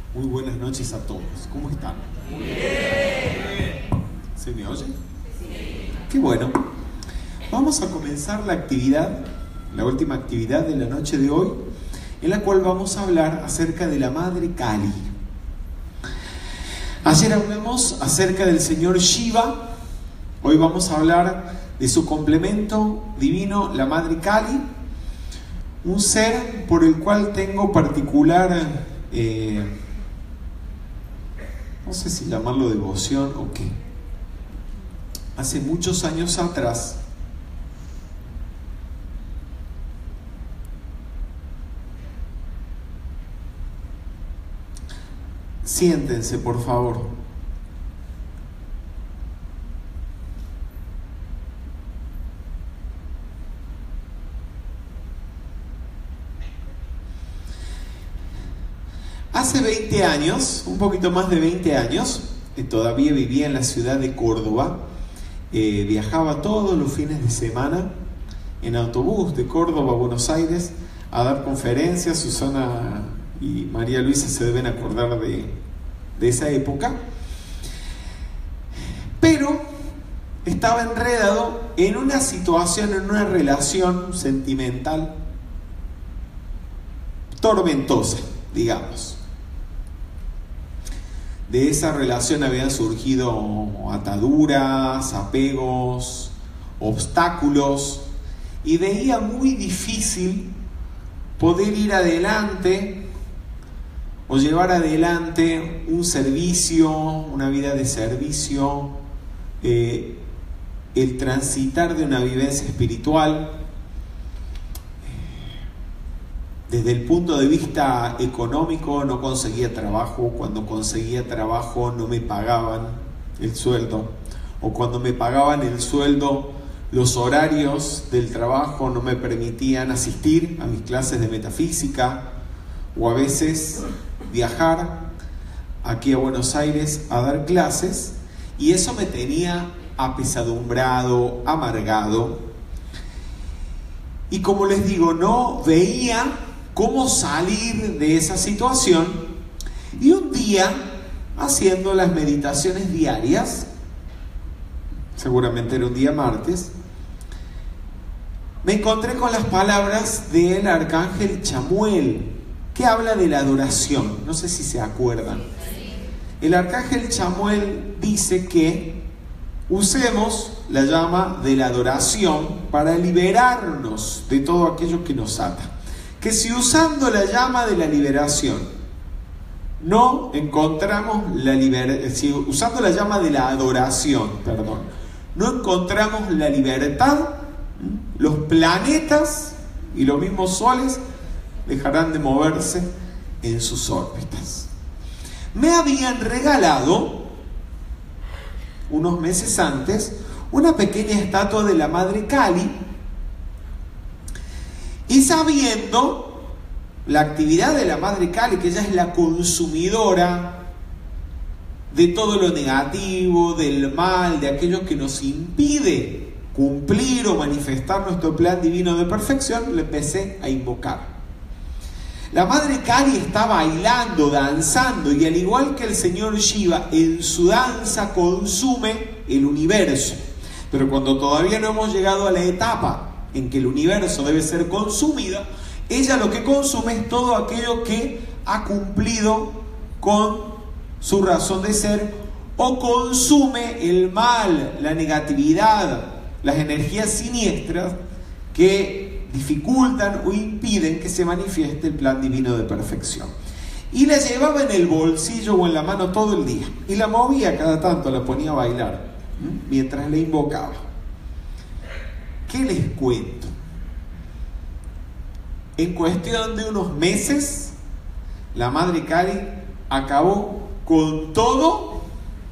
Muy buenas noches a todos. ¿Cómo están? Bien. ¿Se me oye? Sí. Qué bueno. Vamos a comenzar la actividad, la última actividad de la noche de hoy, en la cual vamos a hablar acerca de la Madre Kali. Ayer hablamos acerca del señor Shiva. Hoy vamos a hablar de su complemento divino, la Madre Kali, un ser por el cual tengo particular, no sé si llamarlo devoción o qué. Hace muchos años atrás, siéntense por favor. Hace 20 años, un poquito más de 20 años, todavía vivía en la ciudad de Córdoba. Viajaba todos los fines de semana en autobús de Córdoba a Buenos Aires a dar conferencias. Susana y María Luisa se deben acordar de esa época. Pero estaba enredado en una situación, en una relación sentimental tormentosa, digamos. De esa relación habían surgido ataduras, apegos, obstáculos, y veía muy difícil poder ir adelante o llevar adelante un servicio, una vida de servicio, el transitar de una vivencia espiritual. Desde el punto de vista económico no conseguía trabajo. Cuando conseguía trabajo no me pagaban el sueldo, o cuando me pagaban el sueldo, los horarios del trabajo no me permitían asistir a mis clases de metafísica, o a veces viajar aquí a Buenos Aires a dar clases, y eso me tenía apesadumbrado, amargado, y como les digo, no veía cómo salir de esa situación. Y un día, haciendo las meditaciones diarias, seguramente era un día martes, me encontré con las palabras del arcángel Chamuel, que habla de la adoración. No sé si se acuerdan. El arcángel Chamuel dice que usemos la llama de la adoración para liberarnos de todo aquello que nos ata. Que si usando la llama de la liberación no encontramos si usando la llama de la adoración, no encontramos la libertad, los planetas y los mismos soles dejarán de moverse en sus órbitas. Me habían regalado unos meses antes una pequeña estatua de la Madre Kali, y sabiendo la actividad de la Madre Kali, que ella es la consumidora de todo lo negativo, del mal, de aquello que nos impide cumplir o manifestar nuestro plan divino de perfección, le empecé a invocar. La Madre Kali está bailando, danzando, y al igual que el señor Shiva, en su danza consume el universo. Pero cuando todavía no hemos llegado a la etapa en que el universo debe ser consumido, ella lo que consume es todo aquello que ha cumplido con su razón de ser, o consume el mal, la negatividad, las energías siniestras que dificultan o impiden que se manifieste el plan divino de perfección. Y la llevaba en el bolsillo o en la mano todo el día, y la movía cada tanto, la ponía a bailar mientras le invocaba. ¿Qué les cuento? En cuestión de unos meses, la Madre Kali acabó con todo,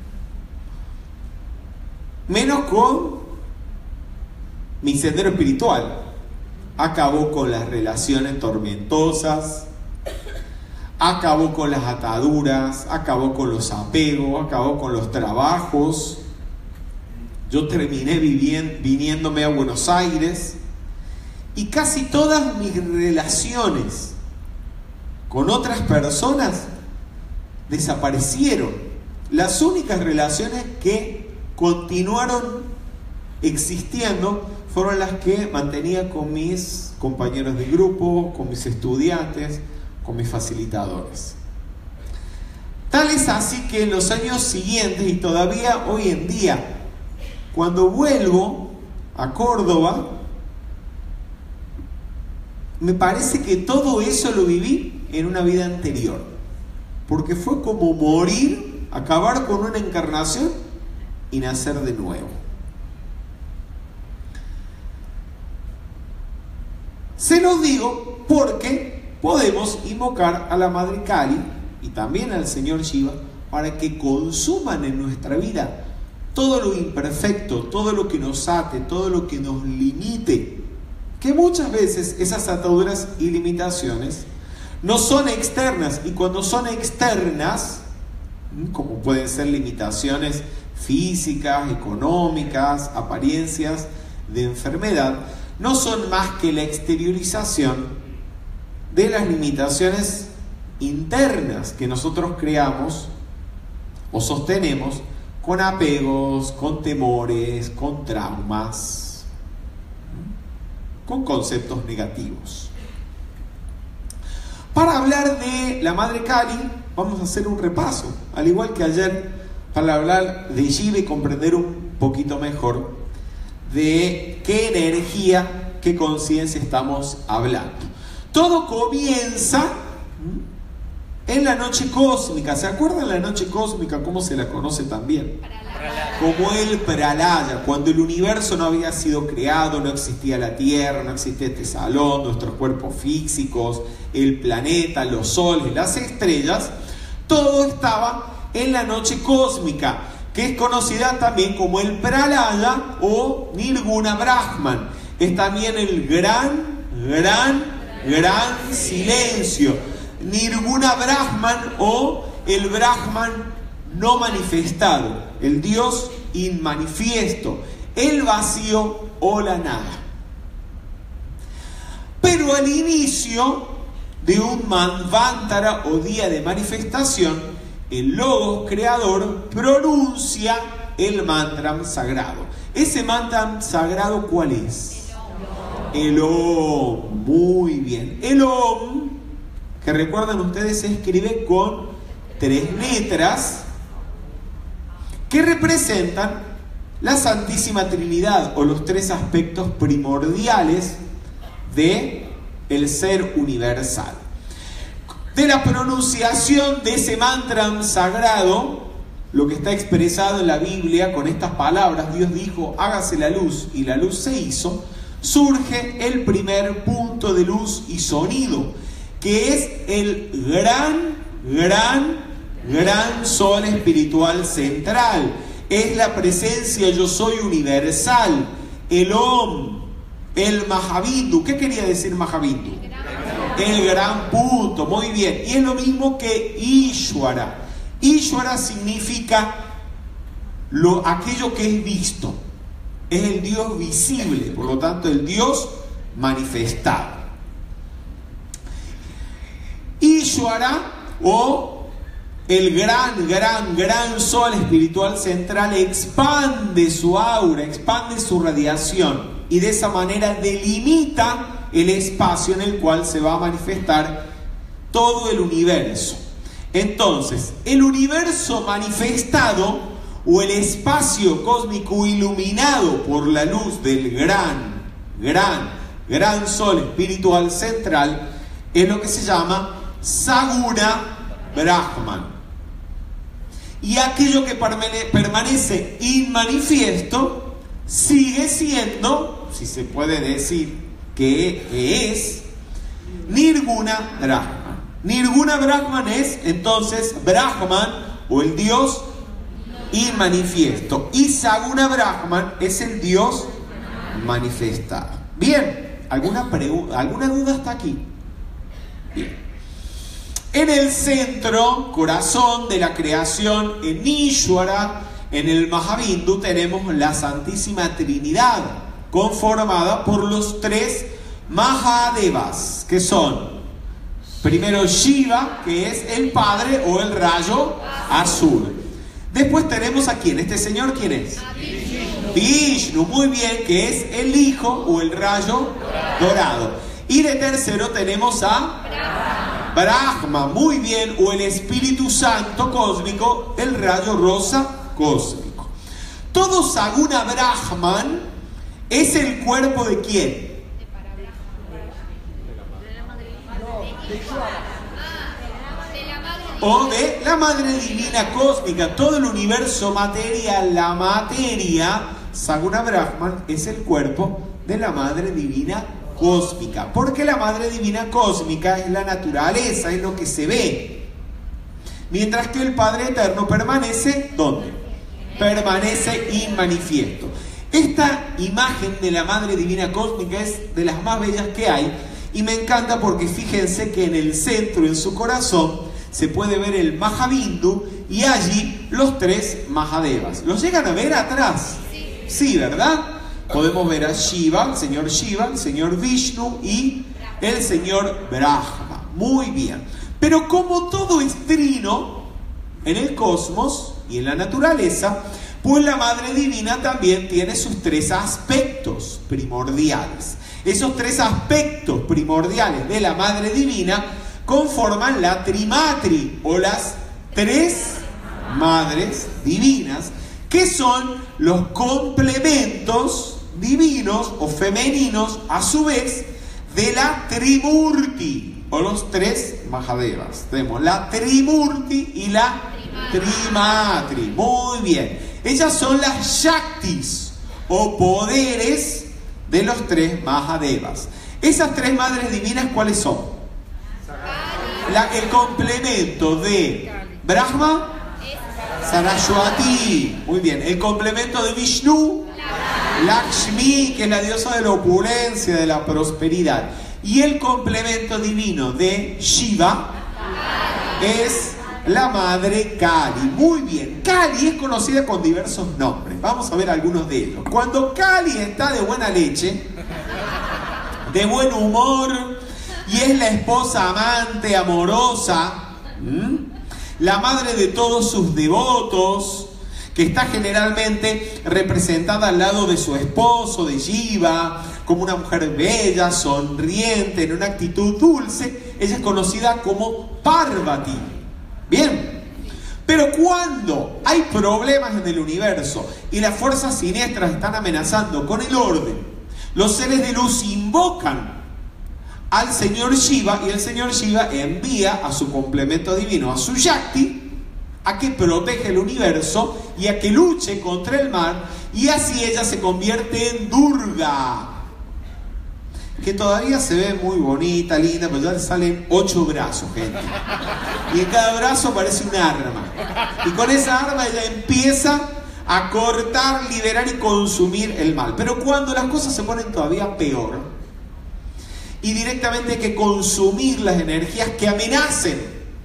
menos con mi sendero espiritual. Acabó con las relaciones tormentosas, acabó con las ataduras, acabó con los apegos, acabó con los trabajos. Yo terminé viniéndome a Buenos Aires, y casi todas mis relaciones con otras personas desaparecieron. Las únicas relaciones que continuaron existiendo fueron las que mantenía con mis compañeros de grupo, con mis estudiantes, con mis facilitadores. Tal es así que en los años siguientes y todavía hoy en día, cuando vuelvo a Córdoba, me parece que todo eso lo viví en una vida anterior, porque fue como morir, acabar con una encarnación y nacer de nuevo. Se los digo porque podemos invocar a la Madre Kali y también al Señor Shiva para que consuman en nuestra vida todo lo imperfecto, todo lo que nos ate, todo lo que nos limite, que muchas veces esas ataduras y limitaciones no son externas, y cuando son externas, como pueden ser limitaciones físicas, económicas, apariencias de enfermedad, no son más que la exteriorización de las limitaciones internas que nosotros creamos o sostenemos con apegos, con temores, con traumas, con conceptos negativos. Para hablar de la Madre Kali, vamos a hacer un repaso, al igual que ayer, para hablar de Shiva y comprender un poquito mejor de qué energía, qué conciencia estamos hablando. Todo comienza en la noche cósmica. ¿Se acuerdan la noche cósmica? ¿Cómo se la conoce también? Como el Pralaya, cuando el universo no había sido creado, no existía la Tierra, no existía este salón, nuestros cuerpos físicos, el planeta, los soles, las estrellas, todo estaba en la noche cósmica, que es conocida también como el Pralaya o Nirguna Brahman. Es también el gran silencio. Nirguna Brahman o el Brahman no manifestado, el Dios inmanifiesto, el vacío o la nada. Pero al inicio de un Manvantara o día de manifestación, el Logos creador pronuncia el mantra sagrado. ¿Ese mantra sagrado cuál es? El Om. Muy bien. El Om, que recuerdan ustedes, se escribe con 3 letras que representan la Santísima Trinidad o los 3 aspectos primordiales de el ser universal. De la pronunciación de ese mantra sagrado, lo que está expresado en la Biblia con estas palabras, Dios dijo, hágase la luz, y la luz se hizo, surge el primer punto de luz y sonido, que es el gran sol espiritual central. Es la presencia yo soy universal, el Om, el Mahavindu. ¿Qué quería decir Mahavindu? El gran punto, muy bien. Y es lo mismo que Ishvara. Ishvara significa aquello que es visto. Es el Dios visible, por lo tanto el Dios manifestado. Ishvara o el gran sol espiritual central expande su aura, expande su radiación y de esa manera delimita el espacio en el cual se va a manifestar todo el universo. Entonces, el universo manifestado o el espacio cósmico iluminado por la luz del gran sol espiritual central es lo que se llama Saguna Brahman. Y aquello que permanece inmanifiesto sigue siendo, si se puede decir que es, Nirguna Brahman. Nirguna Brahman es entonces Brahman o el Dios inmanifiesto. Y Saguna Brahman es el Dios manifestado. Bien, ¿alguna duda hasta aquí? Bien. En el centro, corazón de la creación, en Ishvara, en el Mahavindu, tenemos la Santísima Trinidad, conformada por los 3 Mahadevas, que son Primero Shiva, que es el padre o el rayo azul. Después tenemos a quién. ¿Este señor quién es? Vishnu, muy bien, que es el hijo o el rayo dorado. Y de tercero tenemos a Brahma, muy bien, o el Espíritu Santo cósmico, el rayo rosa cósmico. Todo Saguna Brahman es el cuerpo de quién. O de la madre divina cósmica. Todo el universo material, la materia, Saguna Brahman, es el cuerpo de la madre divina cósmica. Porque la madre divina cósmica es la naturaleza, es lo que se ve. Mientras que el Padre Eterno permanece, ¿dónde? Permanece inmanifiesto. Esta imagen de la madre divina cósmica es de las más bellas que hay. Y me encanta porque fíjense que en el centro, en su corazón, se puede ver el Mahabindu y allí los tres Mahadevas. ¿Los llegan a ver atrás? Sí, ¿verdad? Podemos ver a Shiva, el señor Vishnu y el señor Brahma. Muy bien. Pero como todo es trino en el cosmos y en la naturaleza, pues la Madre Divina también tiene sus tres aspectos primordiales. Esos tres aspectos primordiales de la Madre Divina conforman la Trimatri o las tres madres divinas, que son los complementos divinos o femeninos a su vez de la Trimurti o los tres Mahadevas. Tenemos la Trimurti y la Trimatri. Muy bien. Ellas son las Shaktis o poderes de los tres Mahadevas. Esas tres madres divinas, ¿cuáles son? El complemento de Brahma, Saraswati. Muy bien. El complemento de Vishnu, Lakshmi, que es la diosa de la opulencia, de la prosperidad. Y el complemento divino de Shiva es la madre Kali. Muy bien. Kali es conocida con diversos nombres. Vamos a ver algunos de ellos. Cuando Kali está de buena leche, de buen humor, y es la esposa amante, amorosa, la madre de todos sus devotos, que está generalmente representada al lado de su esposo, de Shiva, como una mujer bella, sonriente, en una actitud dulce. Ella es conocida como Parvati. Bien. Pero cuando hay problemas en el universo y las fuerzas siniestras están amenazando con el orden, los seres de luz invocan al señor Shiva y el señor Shiva envía a su complemento divino, a su Shakti, a que protege el universo y a que luche contra el mal, y así ella se convierte en Durga, que todavía se ve muy bonita, linda, pero ya le salen 8 brazos, gente, y en cada brazo aparece un arma, y con esa arma ella empieza a cortar, liberar y consumir el mal. Pero cuando las cosas se ponen todavía peor y directamente hay que consumir las energías que amenacen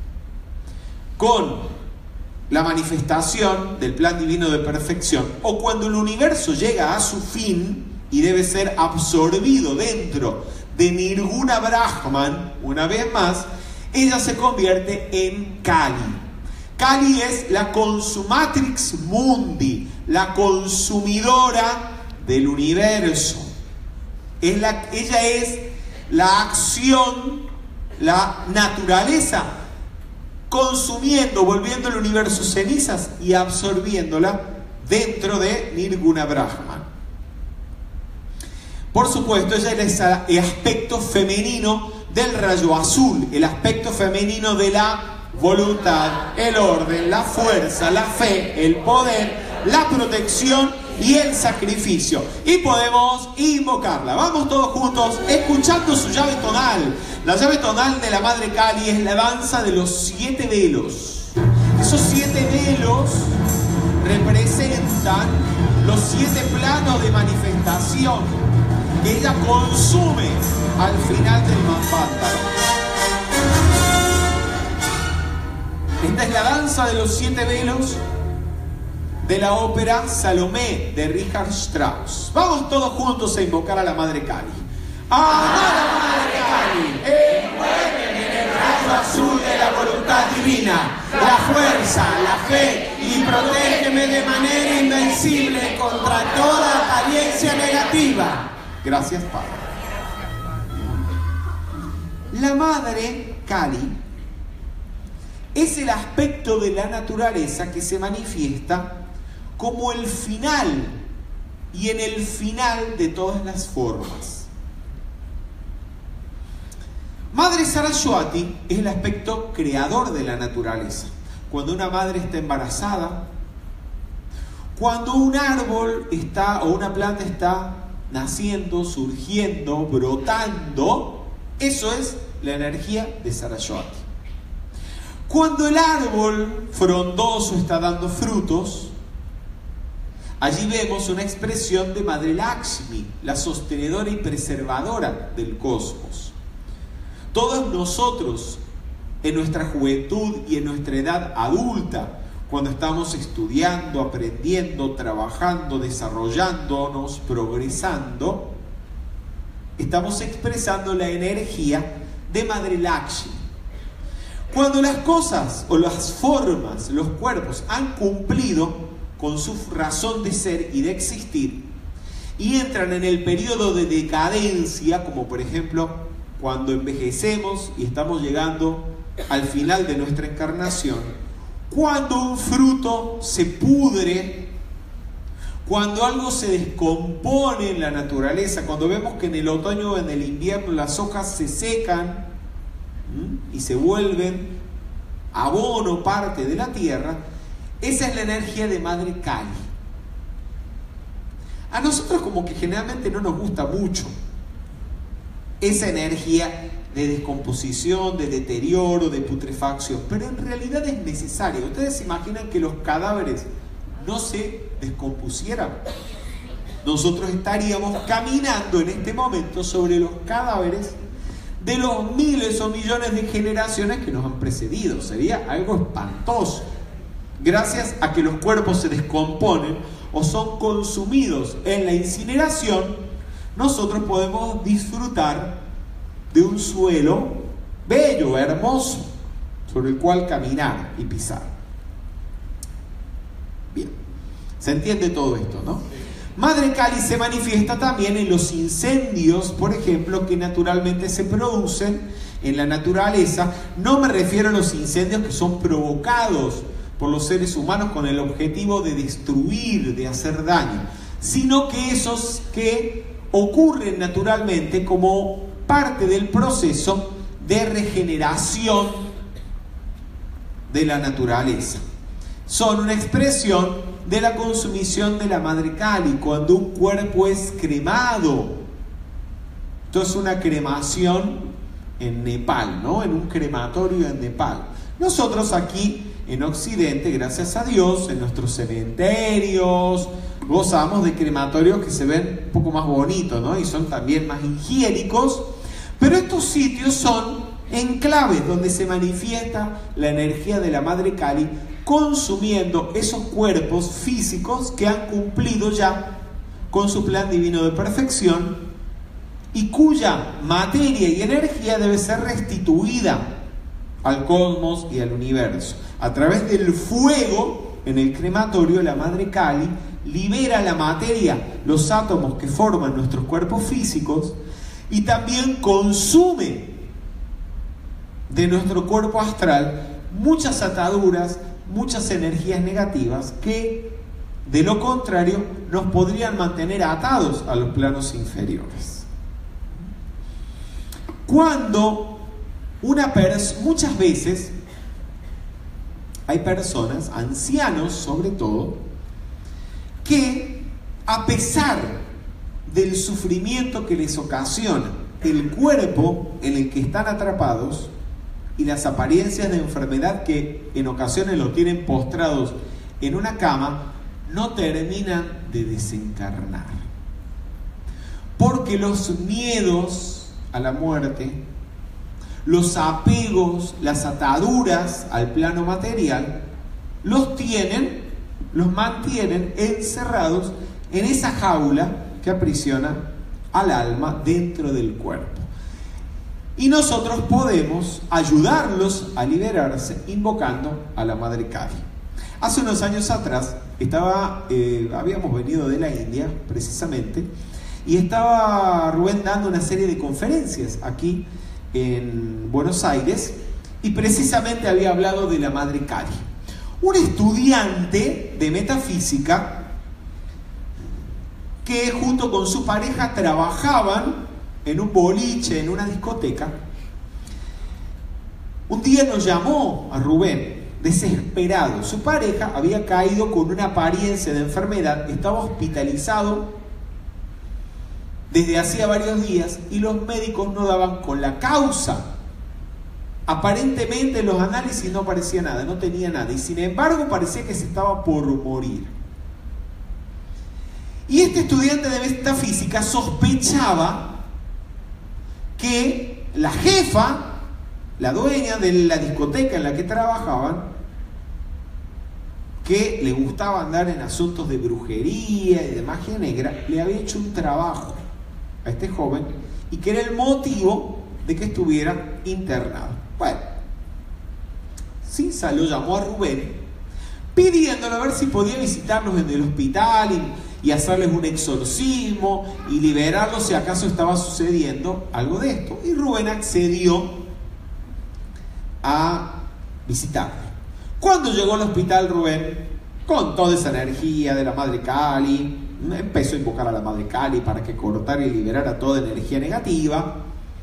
con la manifestación del plan divino de perfección, o cuando el universo llega a su fin y debe ser absorbido dentro de Nirguna Brahman, una vez más, ella se convierte en Kali. Kali es la consumatrix mundi, la consumidora del universo. Ella es la acción, la naturaleza, consumiendo, volviendo el universo cenizas y absorbiéndola dentro de Nirguna Brahman. Por supuesto, ella es el aspecto femenino del rayo azul, el aspecto femenino de la voluntad, el orden, la fuerza, la fe, el poder, la protección y el sacrificio. Y podemos invocarla. Vamos todos juntos escuchando su llave tonal. La llave tonal de la Madre Kali es la danza de los 7 velos. Esos 7 velos representan los 7 planos de manifestación que ella consume al final del Manvantara. Esta es la danza de los 7 velos de la ópera Salomé de Richard Strauss. Vamos todos juntos a invocar a la Madre Kali. ¡A la Madre Kali! ¡Envuélveme en el azul de la voluntad divina, la fuerza, la fe, y protégeme de manera invencible contra toda apariencia negativa. Gracias, Padre. La Madre Kali es el aspecto de la naturaleza que se manifiesta como el final y en el final de todas las formas. Madre Saraswati es el aspecto creador de la naturaleza. Cuando una madre está embarazada, cuando un árbol está o una planta está naciendo, surgiendo, brotando, eso es la energía de Saraswati. Cuando el árbol frondoso está dando frutos, allí vemos una expresión de Madre Lakshmi, la sostenedora y preservadora del cosmos. Todos nosotros, en nuestra juventud y en nuestra edad adulta, cuando estamos estudiando, aprendiendo, trabajando, desarrollándonos, progresando, estamos expresando la energía de Madre Lakshmi. Cuando las cosas o las formas, los cuerpos han cumplido con su razón de ser y de existir y entran en el periodo de decadencia, como por ejemplo cuando envejecemos y estamos llegando al final de nuestra encarnación, cuando un fruto se pudre, cuando algo se descompone en la naturaleza, cuando vemos que en el otoño o en el invierno las hojas se secan y se vuelven abono, parte de la tierra, esa es la energía de Madre Kali. A nosotros como que generalmente no nos gusta mucho esa energía de descomposición, de deterioro, de putrefacción, pero en realidad es necesaria. ¿Ustedes se imaginan que los cadáveres no se descompusieran? Nosotros estaríamos caminando en este momento sobre los cadáveres de los miles o millones de generaciones que nos han precedido. Sería algo espantoso. Gracias a que los cuerpos se descomponen o son consumidos en la incineración, nosotros podemos disfrutar de un suelo bello, hermoso, sobre el cual caminar y pisar. Bien, se entiende todo esto, ¿no? Madre Kali se manifiesta también en los incendios, por ejemplo, que naturalmente se producen en la naturaleza. No me refiero a los incendios que son provocados por los seres humanos con el objetivo de destruir, de hacer daño, sino que esos que ocurren naturalmente como parte del proceso de regeneración de la naturaleza. Son una expresión de la consumición de la Madre Kali, cuando un cuerpo es cremado. Esto es una cremación en Nepal, ¿no? En un crematorio en Nepal. Nosotros aquí en Occidente, gracias a Dios, en nuestros cementerios, gozamos de crematorios que se ven un poco más bonitos, ¿no? Y son también más higiénicos. Pero estos sitios son enclaves donde se manifiesta la energía de la Madre Kali, consumiendo esos cuerpos físicos que han cumplido ya con su plan divino de perfección y cuya materia y energía debe ser restituida al cosmos y al universo. A través del fuego en el crematorio, la Madre Kali libera la materia, los átomos que forman nuestros cuerpos físicos, y también consume de nuestro cuerpo astral muchas ataduras, muchas energías negativas que, de lo contrario, nos podrían mantener atados a los planos inferiores. Cuando muchas veces hay personas, ancianos sobre todo, que a pesar del sufrimiento que les ocasiona el cuerpo en el que están atrapados y las apariencias de enfermedad que en ocasiones lo tienen postrados en una cama, no terminan de desencarnar. Porque los miedos a la muerte, los apegos, las ataduras al plano material, los mantienen encerrados en esa jaula que aprisiona al alma dentro del cuerpo. Y nosotros podemos ayudarlos a liberarse invocando a la Madre Kali. Hace unos años atrás habíamos venido de la India precisamente, y estaba Rubén dando una serie de conferencias aquí en Buenos Aires, y precisamente había hablado de la Madre Kali. Un estudiante de metafísica que junto con su pareja trabajaban en un boliche, en una discoteca, un día nos llamó a Rubén, desesperado. Su pareja había caído con una apariencia de enfermedad, estaba hospitalizado desde hacía varios días y los médicos no daban con la causa. Aparentemente en los análisis no parecía nada, no tenía nada, y sin embargo parecía que se estaba por morir. Y este estudiante de metafísica sospechaba que la jefa, la dueña de la discoteca en la que trabajaban, que le gustaba andar en asuntos de brujería y de magia negra, le había hecho un trabajo a este joven y que era el motivo de que estuviera internado. Bueno, Cinza lo llamó a Rubén pidiéndole a ver si podía visitarlos en el hospital y hacerles un exorcismo y liberarlos si acaso estaba sucediendo algo de esto. Y Rubén accedió a visitarlo. Cuando llegó al hospital, Rubén, con toda esa energía de la Madre Kali, empezó a invocar a la Madre Kali para que cortara y liberara toda energía negativa.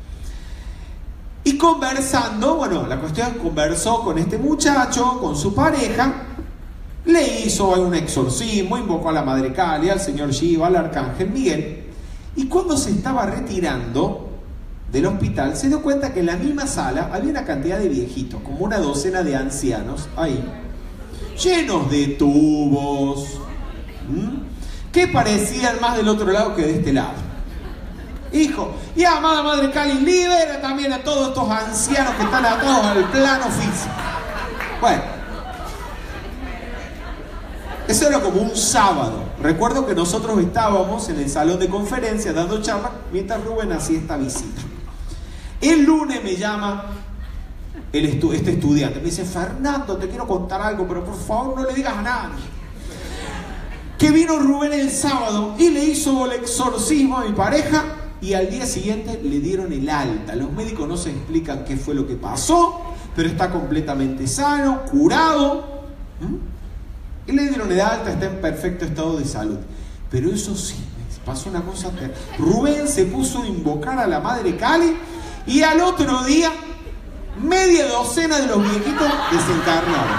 Y conversando, bueno, la cuestión, conversó con este muchacho, con su pareja, le hizo un exorcismo, invocó a la Madre Kali, al señor Shiva, al arcángel Miguel, y cuando se estaba retirando del hospital se dio cuenta que en la misma sala había una cantidad de viejitos, como una docena de ancianos ahí, llenos de tubos, que parecían más del otro lado que de este lado. Hijo, y amada Madre Kali, libera también a todos estos ancianos que están atados al plano físico. Bueno, eso era como un sábado. Recuerdo que nosotros estábamos en el salón de conferencias dando charlas mientras Rubén hacía esta visita. El lunes me llama este estudiante, me dice: Fernando, te quiero contar algo, pero por favor no le digas a nadie. Que vino Rubén el sábado y le hizo el exorcismo a mi pareja y al día siguiente le dieron el alta. Los médicos no se explican qué fue lo que pasó, pero está completamente sano, curado. Y le dieron el alta, está en perfecto estado de salud. Pero eso sí, pasó una cosa terrible. Rubén se puso a invocar a la Madre Kali y al otro día media docena de los viejitos desencarnaron.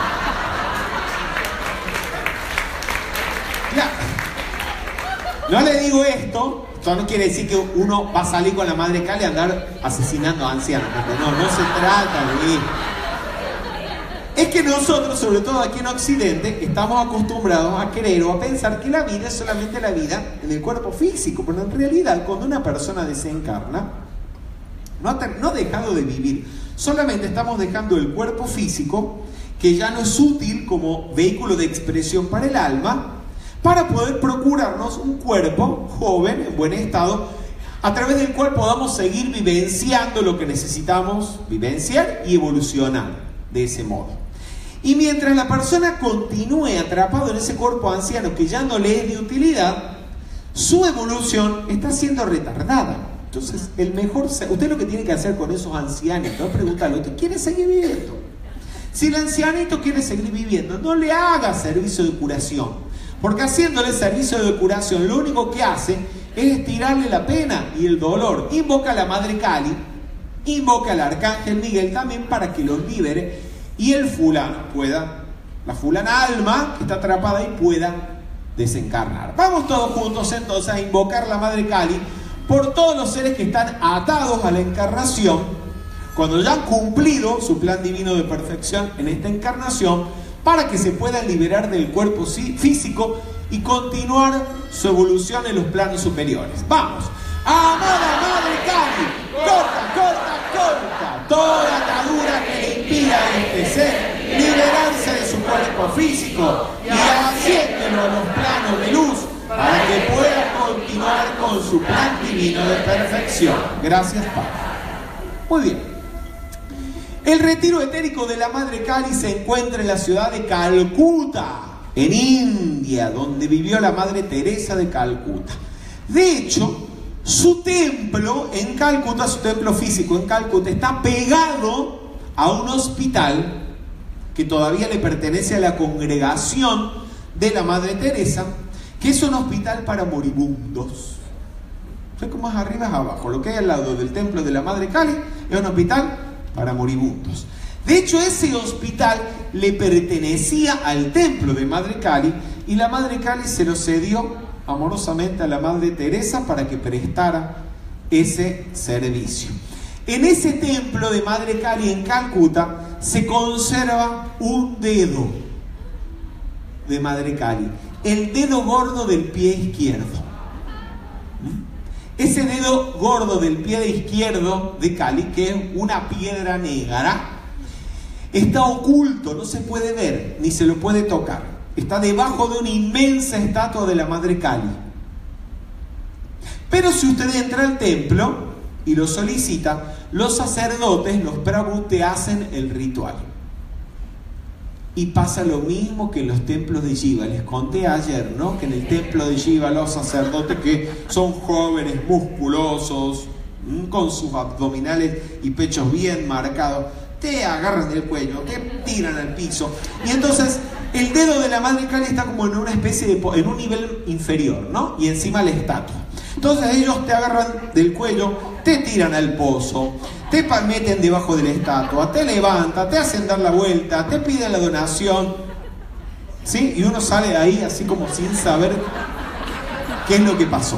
No le digo esto no quiere decir que uno va a salir con la Madre Kali a andar asesinando a ancianos, porque no se trata de eso. Es que nosotros, sobre todo aquí en Occidente, estamos acostumbrados a creer o a pensar que la vida es solamente la vida en el cuerpo físico, pero en realidad cuando una persona desencarna, no ha dejado de vivir, solamente estamos dejando el cuerpo físico, que ya no es útil como vehículo de expresión para el alma, para poder procurarnos un cuerpo joven, en buen estado, a través del cual podamos seguir vivenciando lo que necesitamos vivenciar y evolucionar de ese modo. Y mientras la persona continúe atrapado en ese cuerpo anciano que ya no le es de utilidad, su evolución está siendo retardada. Entonces, usted lo que tiene que hacer con esos ancianitos es preguntarle: ¿usted quiere seguir viviendo? Si el ancianito quiere seguir viviendo, no le haga servicio de curación, porque haciéndole servicio de curación lo único que hace es estirarle la pena y el dolor. Invoca a la Madre Kali, invoca al Arcángel Miguel también para que los libere y el fulano la fulana alma que está atrapada ahí pueda desencarnar. Vamos todos juntos entonces a invocar a la Madre Kali por todos los seres que están atados a la encarnación, cuando ya han cumplido su plan divino de perfección en esta encarnación, para que se puedan liberar del cuerpo físico y continuar su evolución en los planos superiores. Vamos. Amada Madre Kali, corta toda atadura que le impida a este ser liberarse de su cuerpo físico y asciéndelo a los planos de luz para que pueda continuar con su plan divino de perfección. Gracias, Padre. Muy bien. El retiro etérico de la Madre Kali se encuentra en la ciudad de Calcuta, en India, donde vivió la Madre Teresa de Calcuta. De hecho, su templo en Calcuta, su templo físico en Calcuta, está pegado a un hospital que todavía le pertenece a la congregación de la Madre Teresa, que es un hospital para moribundos. ¿Sabes cómo es arriba es abajo? Lo que hay al lado del templo de la Madre Kali es un hospital para moribundos. De hecho, ese hospital le pertenecía al templo de Madre Kali y la Madre Kali se lo cedió amorosamente a la Madre Teresa para que prestara ese servicio. En ese templo de Madre Kali en Calcuta se conserva un dedo de Madre Kali, el dedo gordo del pie izquierdo. Ese dedo gordo del pie izquierdo de Kali, que es una piedra negra, está oculto, no se puede ver, ni se lo puede tocar. Está debajo de una inmensa estatua de la Madre Kali. Pero si usted entra al templo y lo solicita, los sacerdotes, los prabhu, te hacen el ritual. Y pasa lo mismo que en los templos de Shiva. Les conté ayer, ¿no? Que en el templo de Shiva los sacerdotes, que son jóvenes, musculosos, con sus abdominales y pechos bien marcados, te agarran del cuello, te tiran al piso. Y entonces el dedo de la Madre Kali está como en una especie de, en un nivel inferior, ¿no? Y encima la estatua. Entonces ellos te agarran del cuello, te tiran al pozo, te meten debajo de la estatua, te levantan, te hacen dar la vuelta, te piden la donación, ¿sí? Y uno sale de ahí así como sin saber qué es lo que pasó.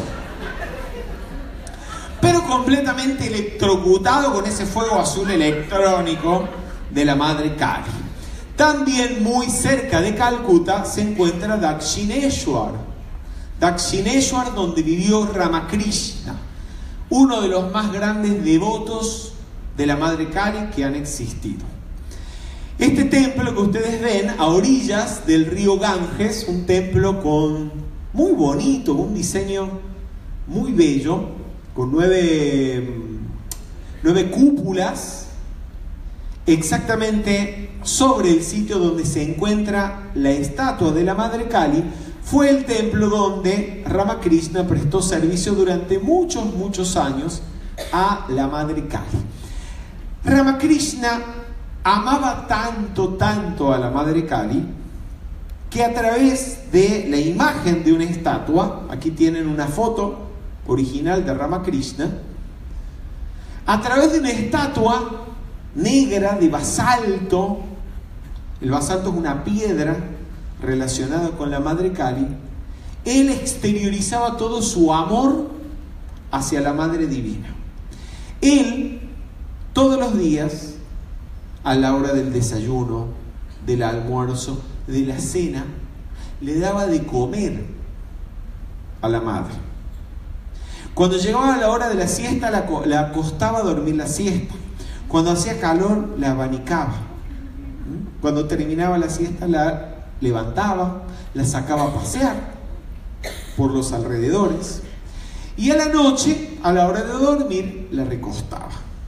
Pero completamente electrocutado con ese fuego azul electrónico de la Madre Kali. También muy cerca de Calcuta se encuentra Dakshineshwar. Dakshineshwar, donde vivió Ramakrishna, uno de los más grandes devotos de la Madre Kali que han existido. Este templo que ustedes ven a orillas del río Ganges, un templo muy bonito, un diseño muy bello, con nueve cúpulas, exactamente sobre el sitio donde se encuentra la estatua de la Madre Kali. Fue el templo donde Ramakrishna prestó servicio durante muchos años a la Madre Kali. Ramakrishna amaba tanto a la Madre Kali que a través de la imagen de una estatua, aquí tienen una foto original de Ramakrishna, a través de una estatua negra de basalto, el basalto es una piedra relacionada con la Madre Kali, él exteriorizaba todo su amor hacia la Madre Divina. Él, todos los días, a la hora del desayuno, del almuerzo, de la cena, le daba de comer a la Madre. Cuando llegaba la hora de la siesta, la acostaba a dormir la siesta. Cuando hacía calor, la abanicaba. Cuando terminaba la siesta, la levantaba, la sacaba a pasear por los alrededores. Y a la noche, a la hora de dormir, la recostaba.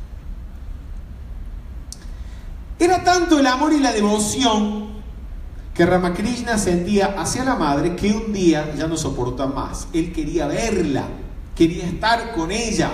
Era tanto el amor y la devoción que Ramakrishna sentía hacia la Madre que un día ya no soportó más. Él quería verla, quería estar con ella.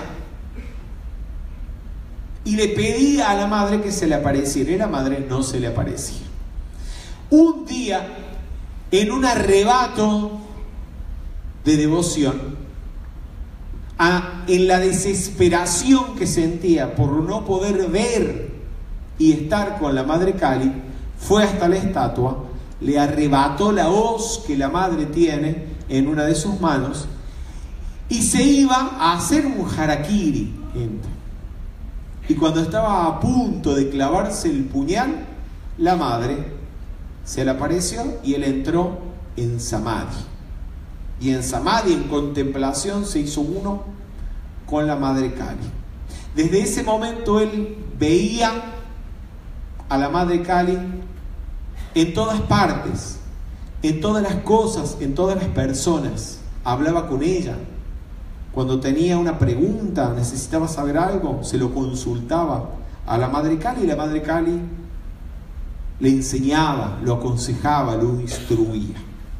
Y le pedía a la Madre que se le apareciera, y la Madre no se le aparecía. Un día, en un arrebato de devoción, en la desesperación que sentía por no poder ver y estar con la Madre Kali, fue hasta la estatua, le arrebató la hoz que la Madre tiene en una de sus manos y se iba a hacer un harakiri. Y cuando estaba a punto de clavarse el puñal, la Madre se le apareció y él entró en samadhi. Y en samadhi, en contemplación, se hizo uno con la Madre Kali. Desde ese momento él veía a la Madre Kali en todas partes, en todas las cosas, en todas las personas. Hablaba con ella, Cuando tenía una pregunta, necesitaba saber algo, se lo consultaba a la Madre Kali y la Madre Kali le enseñaba, lo aconsejaba, lo instruía.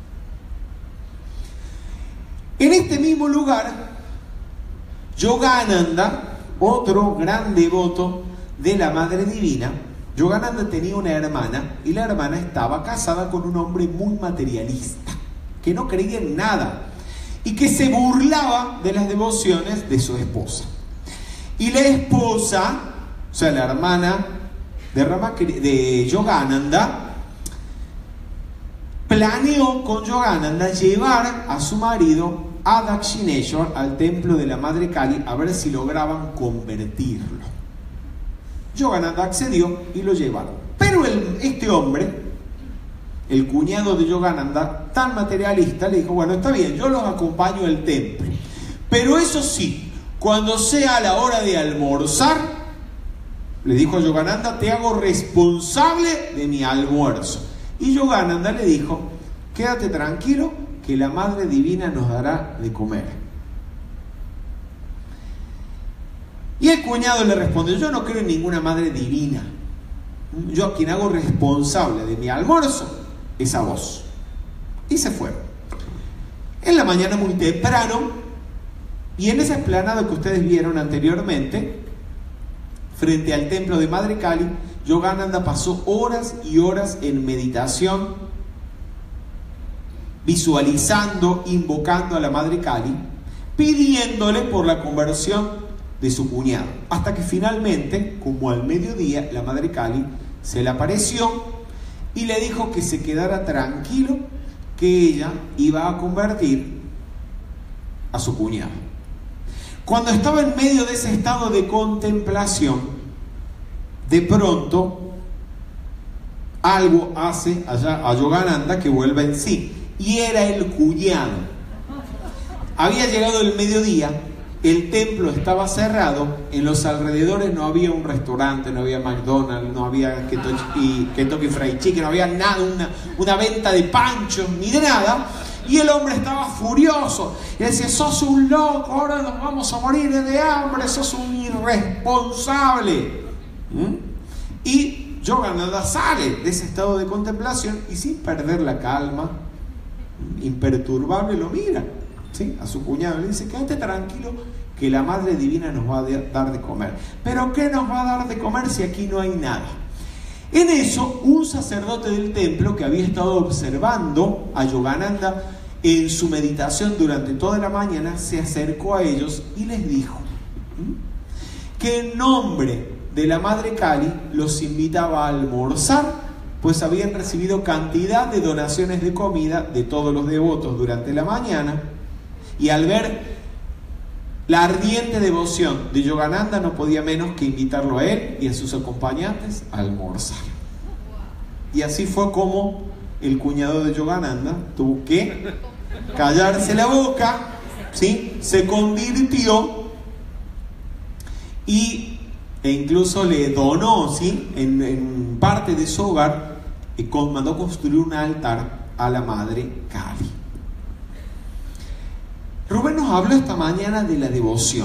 En este mismo lugar, Yogananda, otro gran devoto de la Madre Divina, Yogananda tenía una hermana y la hermana estaba casada con un hombre muy materialista, que no creía en nada y que se burlaba de las devociones de su esposa. Y la esposa, o sea, la hermana de Yogananda, planeó con Yogananda llevar a su marido a Dakshineshwar, al templo de la Madre Kali, a ver si lograban convertirlo. Yogananda accedió y lo llevaron. Pero este hombre, el cuñado de Yogananda, tan materialista, le dijo: bueno, está bien, yo los acompaño al templo, pero eso sí, cuando sea la hora de almorzar, le dijo a Yogananda, te hago responsable de mi almuerzo. Y Yogananda le dijo: quédate tranquilo, que la Madre Divina nos dará de comer. Y el cuñado le respondió: yo no creo en ninguna Madre Divina, yo a quien hago responsable de mi almuerzo es a vos. Y se fueron. En la mañana muy temprano, y en esa explanada que ustedes vieron anteriormente, frente al templo de Madre Kali, Yogananda pasó horas y horas en meditación, visualizando, invocando a la Madre Kali, pidiéndole por la conversión de su cuñado, hasta que finalmente, como al mediodía, la Madre Kali se le apareció y le dijo que se quedara tranquilo, que ella iba a convertir a su cuñado. Cuando estaba en medio de ese estado de contemplación, de pronto algo hace allá a Yogananda que vuelva en sí, y era el cuñado. Había llegado el mediodía, el templo estaba cerrado, en los alrededores no había un restaurante, no había McDonald's, no había Kentucky Fried Chicken, no había nada, una venta de panchos ni de nada, y el hombre estaba furioso y decía: sos un loco, ahora nos vamos a morir de hambre, sos un irresponsable. Y Yogananda sale de ese estado de contemplación y, sin perder la calma, imperturbable, lo mira, ¿sí?, a su cuñado, le dice: quédate tranquilo, que la Madre Divina nos va a dar de comer. ¿Pero qué nos va a dar de comer si aquí no hay nada? En eso, un sacerdote del templo, que había estado observando a Yogananda en su meditación durante toda la mañana, se acercó a ellos y les dijo que en nombre de la Madre Kali los invitaba a almorzar, pues habían recibido cantidad de donaciones de comida de todos los devotos durante la mañana, y al ver la ardiente devoción de Yogananda no podía menos que invitarlo a él y a sus acompañantes a almorzar. Y así fue como el cuñado de Yogananda tuvo que callarse la boca, ¿sí?, se convirtió e incluso le donó, ¿sí?, en parte de su hogar, y mandó construir un altar a la Madre Kali. Rubén nos habló esta mañana de la devoción.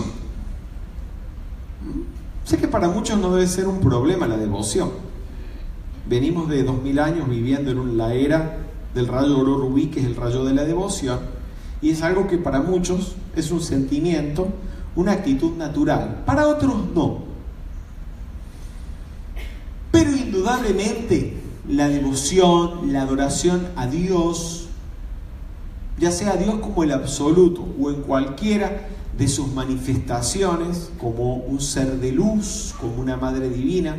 Sé que para muchos no debe ser un problema la devoción. Venimos de 2000 años viviendo en la era del rayo oro rubí, que es el rayo de la devoción, y es algo que para muchos es un sentimiento, una actitud natural. Para otros no. Pero indudablemente la devoción, la adoración a Dios, ya sea a Dios como el absoluto o en cualquiera de sus manifestaciones, como un ser de luz, como una Madre Divina,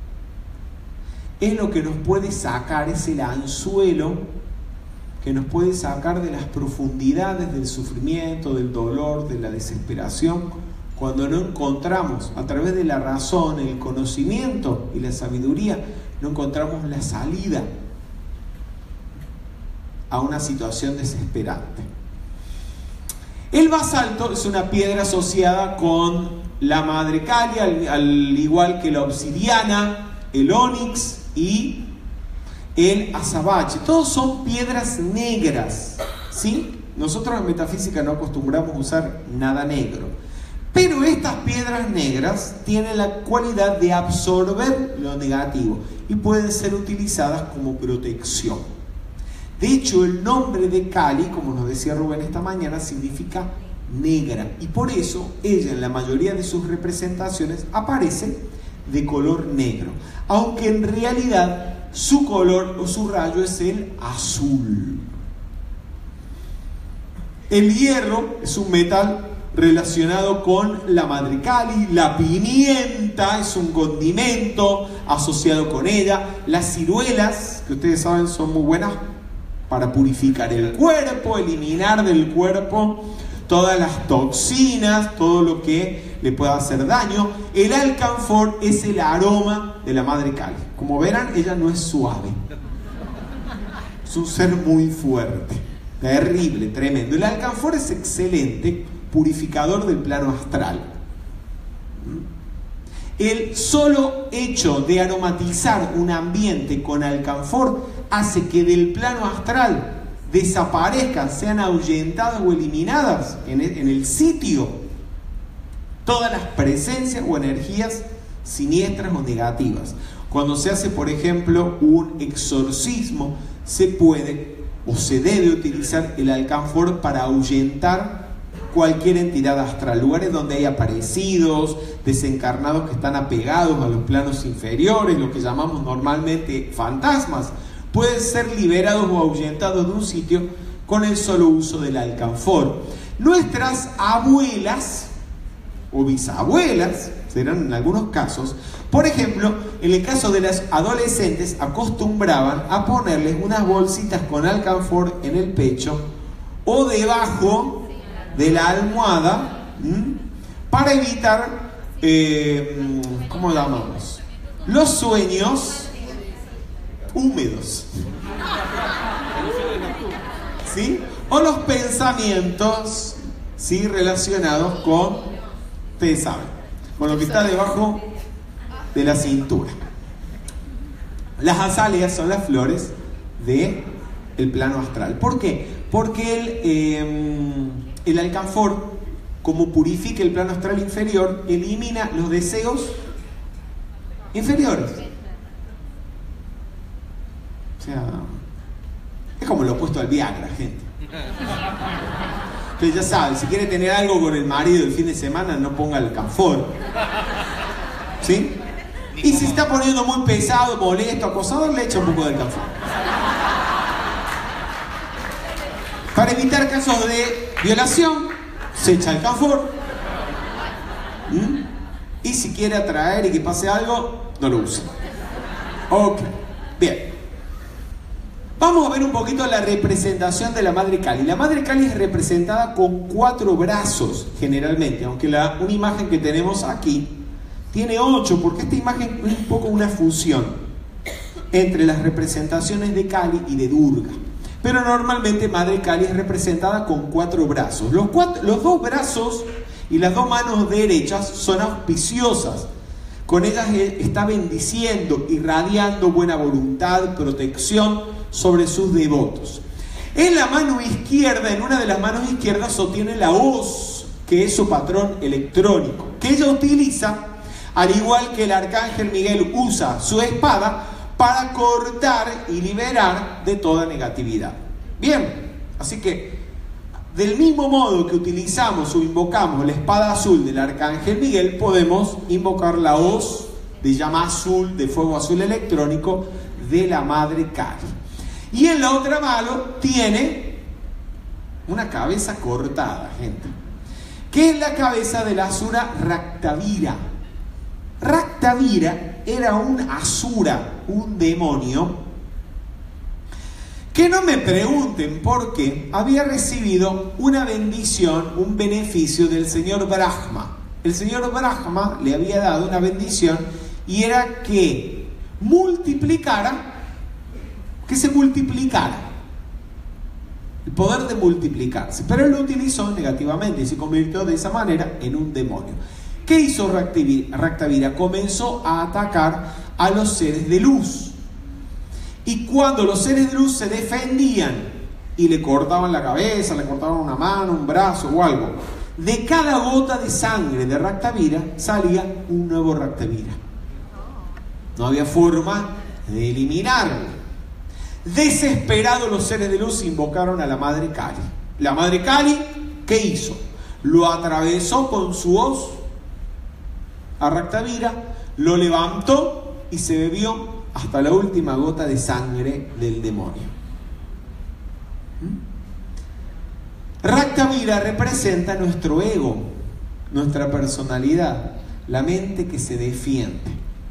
es lo que nos puede sacar, es el anzuelo que nos puede sacar de las profundidades del sufrimiento, del dolor, de la desesperación, cuando no encontramos, a través de la razón, el conocimiento y la sabiduría, no encontramos la salida a una situación desesperante. El basalto es una piedra asociada con la Madre Kali, al igual que la obsidiana, el ónix y el azabache. Todos son piedras negras, ¿sí?, nosotros en metafísica no acostumbramos a usar nada negro, pero estas piedras negras tienen la cualidad de absorber lo negativo y pueden ser utilizadas como protección. De hecho, el nombre de Kali, como nos decía Rubén esta mañana, significa negra, y por eso ella en la mayoría de sus representaciones aparece de color negro, aunque en realidad su color o su rayo es el azul. El hierro es un metal relacionado con la madre Kali. La pimienta es un condimento asociado con ella. Las ciruelas, que ustedes saben son muy buenas para purificar el cuerpo, eliminar del cuerpo todas las toxinas, todo lo que le pueda hacer daño. El alcanfor es el aroma de la madre Kali. Como verán, ella no es suave, es un ser muy fuerte, terrible, tremendo. El alcanfor es excelente purificador del plano astral. El solo hecho de aromatizar un ambiente con alcanfor hace que del plano astral desaparezcan, sean ahuyentadas o eliminadas en el sitio todas las presencias o energías siniestras o negativas. Cuando se hace, por ejemplo, un exorcismo, se puede o se debe utilizar el alcanfor para ahuyentar cualquier entidad astral, lugares donde hay aparecidos, desencarnados que están apegados a los planos inferiores, lo que llamamos normalmente fantasmas, pueden ser liberados o ahuyentados de un sitio con el solo uso del alcanfor. Nuestras abuelas o bisabuelas, serán en algunos casos, por ejemplo, en el caso de las adolescentes, acostumbraban a ponerles unas bolsitas con alcanfor en el pecho o debajo de la almohada, para evitar, ¿cómo llamamos? Los sueños húmedos, ¿sí? O los pensamientos, ¿sí? Relacionados con, ustedes saben, con lo que está debajo de la cintura. Las azaleas son las flores del plano astral. ¿Por qué? Porque el alcanfor, como purifica el plano astral inferior, elimina los deseos inferiores. O sea, es como lo opuesto al Viagra, gente. Entonces ya saben, si quiere tener algo con el marido el fin de semana, no ponga alcanfor, ¿sí? Y si se está poniendo muy pesado, molesto, acosador, le echa un poco de alcanfor. Para evitar casos de violación, se echa alcanfor. Y si quiere atraer y que pase algo, no lo usa. Ok, bien. Vamos a ver un poquito la representación de la madre Kali. La madre Kali es representada con 4 brazos, generalmente, aunque una imagen que tenemos aquí tiene 8, porque esta imagen es un poco una fusión entre las representaciones de Kali y de Durga. Pero normalmente Madre Kali es representada con 4 brazos. Los 2 brazos y las 2 manos derechas son auspiciosas. Con ellas está bendiciendo, irradiando buena voluntad, protección sobre sus devotos. En la mano izquierda, en una de las manos izquierdas, sostiene la hoz, que es su patrón electrónico, que ella utiliza, al igual que el arcángel Miguel usa su espada, para cortar y liberar de toda negatividad. Bien, así que del mismo modo que utilizamos o invocamos la espada azul del arcángel Miguel, podemos invocar la hoz de llama azul, de fuego azul electrónico de la madre Kali. Y en la otra mano tiene una cabeza cortada, gente, que es la cabeza de la asura Raktavira. Raktavira era un asura, un demonio, que no me pregunten por qué, había recibido una bendición, un beneficio del señor Brahma. El señor Brahma le había dado una bendición y era que se multiplicara, el poder de multiplicarse, pero él lo utilizó negativamente y se convirtió de esa manera en un demonio. ¿Qué hizo Raktavira? Comenzó a atacar a los seres de luz. Y cuando los seres de luz se defendían y le cortaban la cabeza, le cortaban una mano, un brazo o algo. De cada gota de sangre de Raktabira salía un nuevo Raktabira. No había forma de eliminarlo. Desesperados los seres de luz invocaron a la Madre Kali. La Madre Kali, ¿qué hizo? Lo atravesó con su hoz a Raktabira, lo levantó y se bebió hasta la última gota de sangre del demonio. Raktabira representa nuestro ego, nuestra personalidad, la mente que se defiende.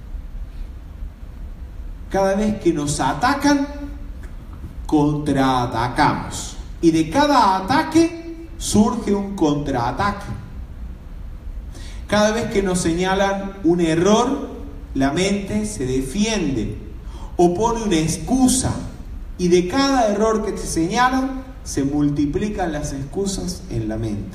Cada vez que nos atacan, contraatacamos. Y de cada ataque surge un contraataque. Cada vez que nos señalan un error, la mente se defiende o pone una excusa. Y de cada error que te señalan, se multiplican las excusas en la mente.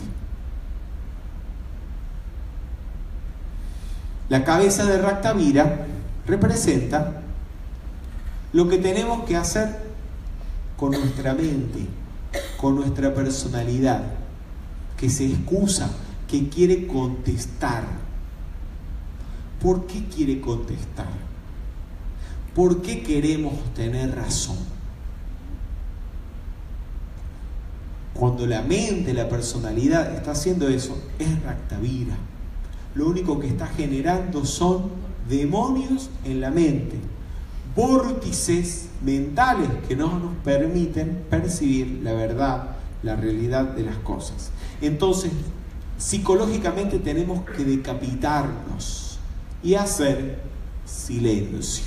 La cabeza de Raktabira representa lo que tenemos que hacer con nuestra mente, con nuestra personalidad, que se excusa, que quiere contestar. ¿Por qué quiere contestar? ¿Por qué queremos tener razón? Cuando la mente, la personalidad está haciendo eso, es Raktabira. Lo único que está generando son demonios en la mente, vórtices mentales que no nos permiten percibir la verdad, la realidad de las cosas. Entonces, psicológicamente tenemos que decapitarnos y hacer silencio.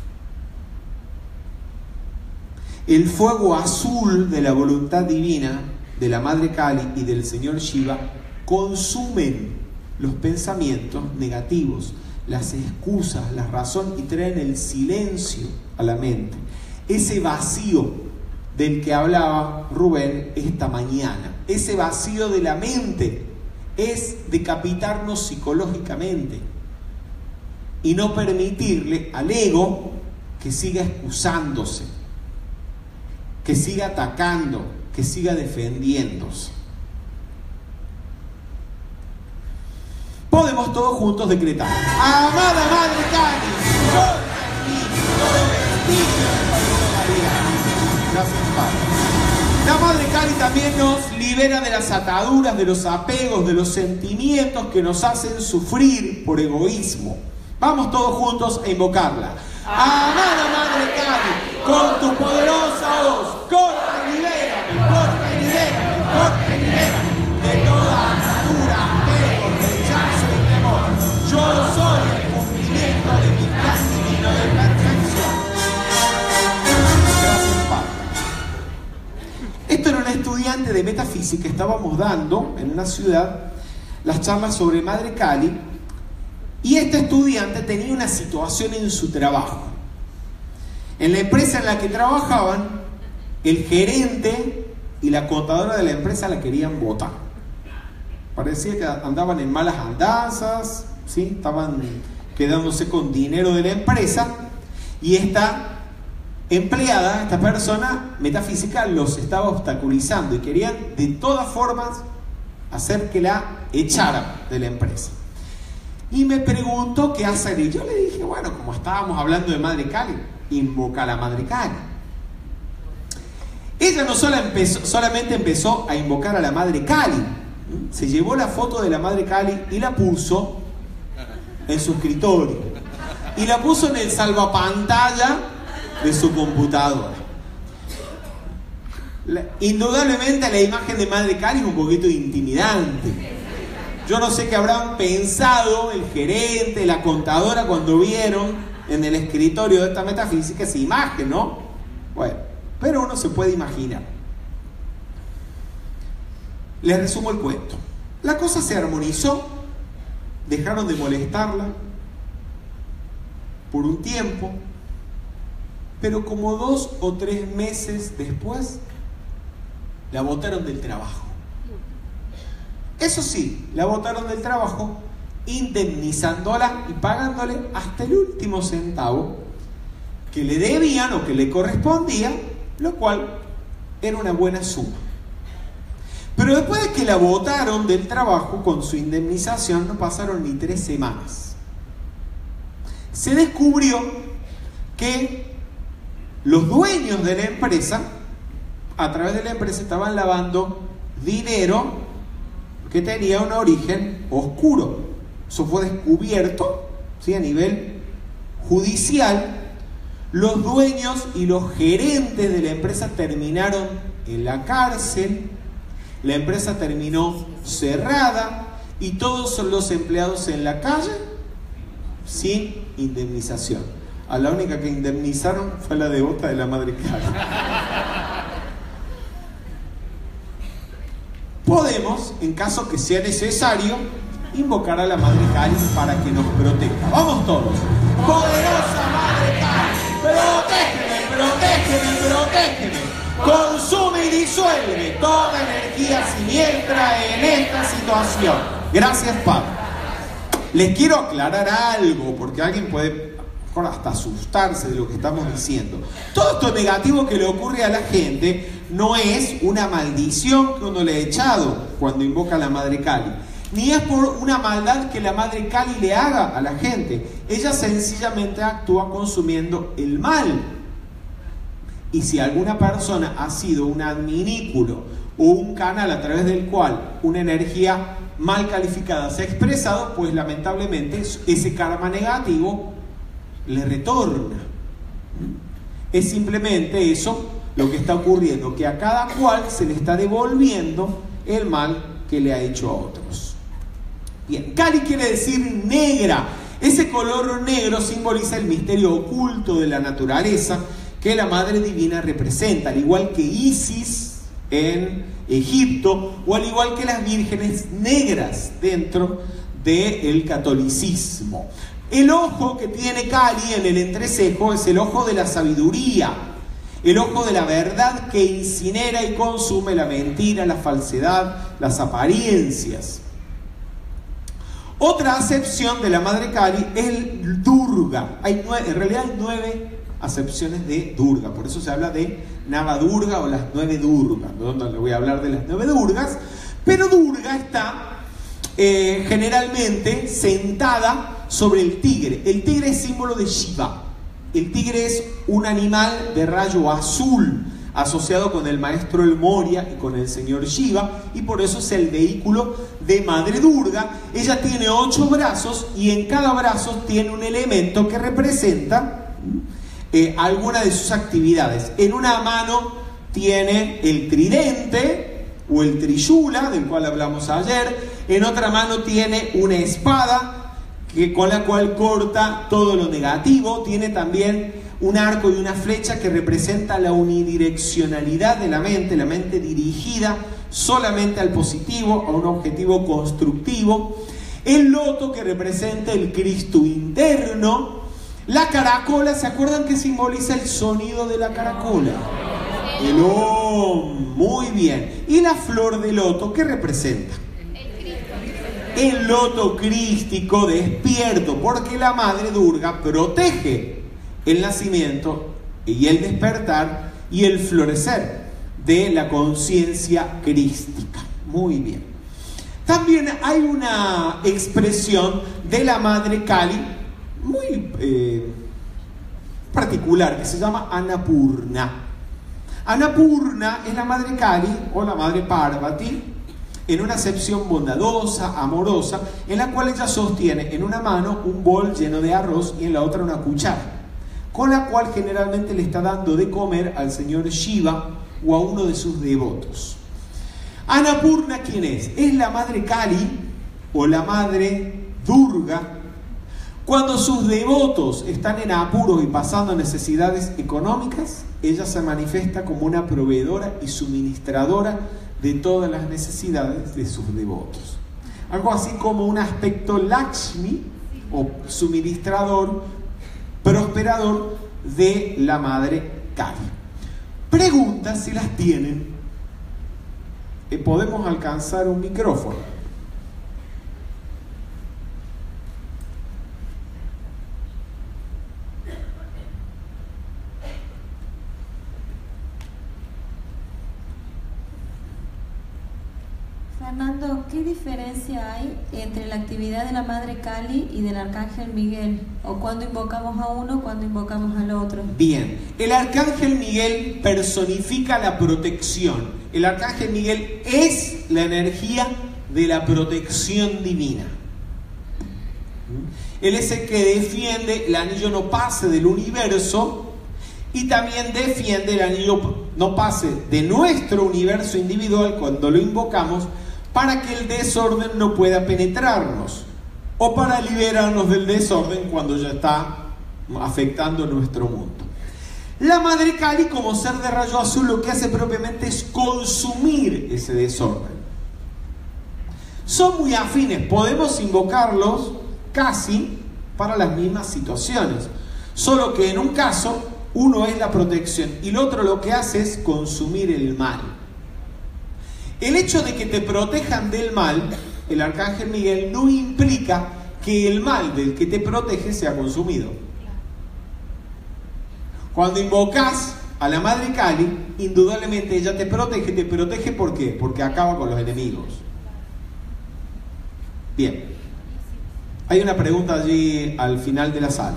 El fuego azul de la voluntad divina de la Madre Kali y del Señor Shiva consumen los pensamientos negativos, las excusas, la razón, y traen el silencio a la mente. Ese vacío del que hablaba Rubén esta mañana, ese vacío de la mente, es decapitarnos psicológicamente y no permitirle al ego que siga excusándose, que siga atacando, que siga defendiéndose. Podemos todos juntos decretar: amada Madre Kali, yo en mí todo vestigio de personalidad. Gracias, Padre. La Madre Kali también nos libera de las ataduras, de los apegos, de los sentimientos que nos hacen sufrir por egoísmo. Vamos todos juntos a invocarla. Amada Madre Kali, con tu poderosa voz, corta y libérame, corta y libérame, corta y libérame de toda atadura, apego, rechazo y temor. Yo soy el cumplimiento de mi plan divino de perfección. Gracias, Padre. Esto era un estudiante de metafísica. Estábamos dando en una ciudad las charlas sobre Madre Kali. Y este estudiante tenía una situación en su trabajo. En la empresa en la que trabajaban, el gerente y la contadora de la empresa la querían botar. Parecía que andaban en malas andanzas, ¿sí? Estaban quedándose con dinero de la empresa, y esta empleada, esta persona metafísica, los estaba obstaculizando y querían de todas formas hacer que la echaran de la empresa. Y me preguntó qué hacer, y yo le dije, bueno, como estábamos hablando de Madre Kali, invoca a la Madre Kali. Ella no solamente empezó a invocar a la Madre Kali, se llevó la foto de la Madre Kali y la puso en su escritorio, y la puso en el salvapantalla de su computadora. Indudablemente la imagen de Madre Kali es un poquito intimidante. Yo no sé qué habrán pensado el gerente, la contadora, cuando vieron en el escritorio de esta metafísica esa imagen, ¿no? Bueno, pero uno se puede imaginar. Les resumo el cuento. La cosa se armonizó, dejaron de molestarla por un tiempo, pero como 2 o 3 meses después, la botaron del trabajo. Eso sí, la botaron del trabajo indemnizándola y pagándole hasta el último centavo que le debían o que le correspondía, lo cual era una buena suma. Pero después de que la botaron del trabajo con su indemnización, no pasaron ni 3 semanas. Se descubrió que los dueños de la empresa, a través de la empresa, estaban lavando dinero que tenía un origen oscuro. Eso fue descubierto, ¿sí?, a nivel judicial. Los dueños y los gerentes de la empresa terminaron en la cárcel. La empresa terminó cerrada y todos los empleados en la calle sin indemnización. A la única que indemnizaron fue la devota de la Madre Cali. Podemos, en caso que sea necesario, invocar a la Madre Cali para que nos proteja. ¡Vamos todos! ¡Poderosa Madre Cali! ¡Protégeme, protégeme, protégeme! Consume y disuelve toda energía siniestra en esta situación. Gracias, Padre. Les quiero aclarar algo, porque alguien puede hasta asustarse de lo que estamos diciendo. Todo esto negativo que le ocurre a la gente no es una maldición que uno le ha echado cuando invoca a la Madre Cali, ni es por una maldad que la Madre Cali le haga a la gente. Ella sencillamente actúa consumiendo el mal. Y si alguna persona ha sido un adminículo o un canal a través del cual una energía mal calificada se ha expresado, pues lamentablemente ese karma negativo le retorna. Es simplemente eso lo que está ocurriendo, que a cada cual se le está devolviendo el mal que le ha hecho a otros. Bien, Cali quiere decir negra. Ese color negro simboliza el misterio oculto de la naturaleza que la Madre Divina representa, al igual que Isis en Egipto, o al igual que las vírgenes negras dentro del catolicismo. El ojo que tiene Cali en el entrecejo es el ojo de la sabiduría, el ojo de la verdad que incinera y consume la mentira, la falsedad, las apariencias. Otra acepción de la Madre Cali es el Durga. En realidad hay 9 acepciones de Durga, por eso se habla de Navadurga o las 9 Durgas. No le voy a hablar de las 9 Durgas, pero Durga está generalmente sentada sobre el tigre. El tigre es símbolo de Shiva. El tigre es un animal de rayo azul asociado con el maestro El Moria y con el señor Shiva, y por eso es el vehículo de Madre Durga. Ella tiene 8 brazos y en cada brazo tiene un elemento que representa alguna de sus actividades. En una mano tiene el tridente o el trishula, del cual hablamos ayer. En otra mano tiene una espada con la cual corta todo lo negativo. Tiene también un arco y una flecha que representa la unidireccionalidad de la mente dirigida solamente al positivo, a un objetivo constructivo. El loto, que representa el Cristo interno. La caracola, ¿se acuerdan que simboliza el sonido de la caracola? El Om, muy bien. Y la flor de loto, ¿qué representa? El loto crístico despierto, porque la Madre Durga protege el nacimiento y el despertar y el florecer de la conciencia crística. Muy bien. También hay una expresión de la Madre Kali muy particular que se llama Annapurna. Annapurna es la Madre Kali o la Madre Parvati en una acepción bondadosa, amorosa, en la cual ella sostiene en una mano un bol lleno de arroz y en la otra una cuchara, con la cual generalmente le está dando de comer al señor Shiva o a uno de sus devotos. Annapurna, ¿quién es? Es la Madre Kali o la Madre Durga. Cuando sus devotos están en apuros y pasando necesidades económicas, ella se manifiesta como una proveedora y suministradora de todas las necesidades de sus devotos. Algo así como un aspecto Lakshmi o suministrador, prosperador de la Madre Kali. Preguntas si las tienen. Podemos alcanzar un micrófono. Fernando, ¿qué diferencia hay entre la actividad de la Madre Kali y del Arcángel Miguel? ¿O cuándo invocamos a uno, cuándo invocamos al otro? Bien, el Arcángel Miguel personifica la protección. El Arcángel Miguel es la energía de la protección divina. Él es el que defiende el anillo no pase del universo y también defiende el anillo no pase de nuestro universo individual cuando lo invocamos, para que el desorden no pueda penetrarnos o para liberarnos del desorden cuando ya está afectando nuestro mundo. La Madre Kali, como ser de rayo azul, lo que hace propiamente es consumir ese desorden. Son muy afines, podemos invocarlos casi para las mismas situaciones, solo que en un caso uno es la protección y el otro lo que hace es consumir el mal. El hecho de que te protejan del mal, el Arcángel Miguel, no implica que el mal del que te protege sea consumido. Cuando invocas a la Madre Kali, indudablemente ella te protege ¿por qué? Porque acaba con los enemigos. Bien, hay una pregunta allí al final de la sala.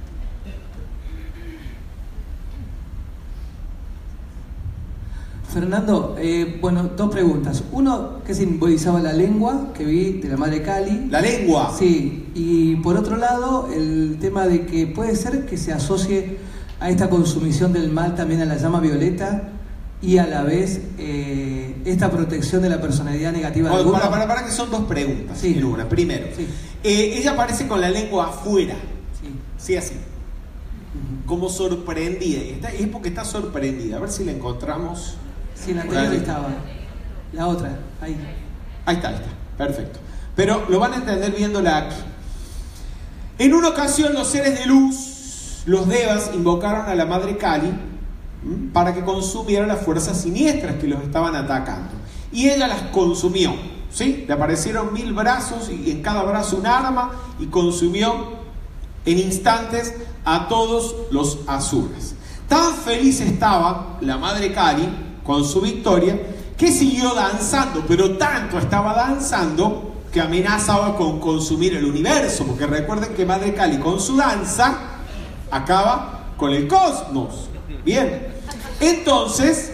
Fernando, bueno, dos preguntas. Uno, ¿qué simbolizaba la lengua que vi de la Madre Kali? ¿La lengua? Sí, y por otro lado, el tema de que puede ser que se asocie a esta consumición del mal también a la llama violeta y a la vez esta protección de la personalidad negativa de uno. Para que son dos preguntas. Sí. En una. Primero, sí. Ella aparece con la lengua afuera. Sí. Sí, así. Como sorprendida. Es porque está sorprendida. A ver si la encontramos. Sí, la anterior estaba. La otra, ahí. Ahí está. Perfecto. Pero lo van a entender viéndola aquí. En una ocasión los seres de luz, los devas, invocaron a la Madre Kali para que consumiera las fuerzas siniestras que los estaban atacando. Y ella las consumió, ¿sí? Le aparecieron 1000 brazos y en cada brazo un arma y consumió en instantes a todos los asuras. Tan feliz estaba la Madre Kali con su victoria que siguió danzando, pero tanto estaba danzando que amenazaba con consumir el universo, porque recuerden que Madre Kali con su danza acaba con el cosmos. Bien, entonces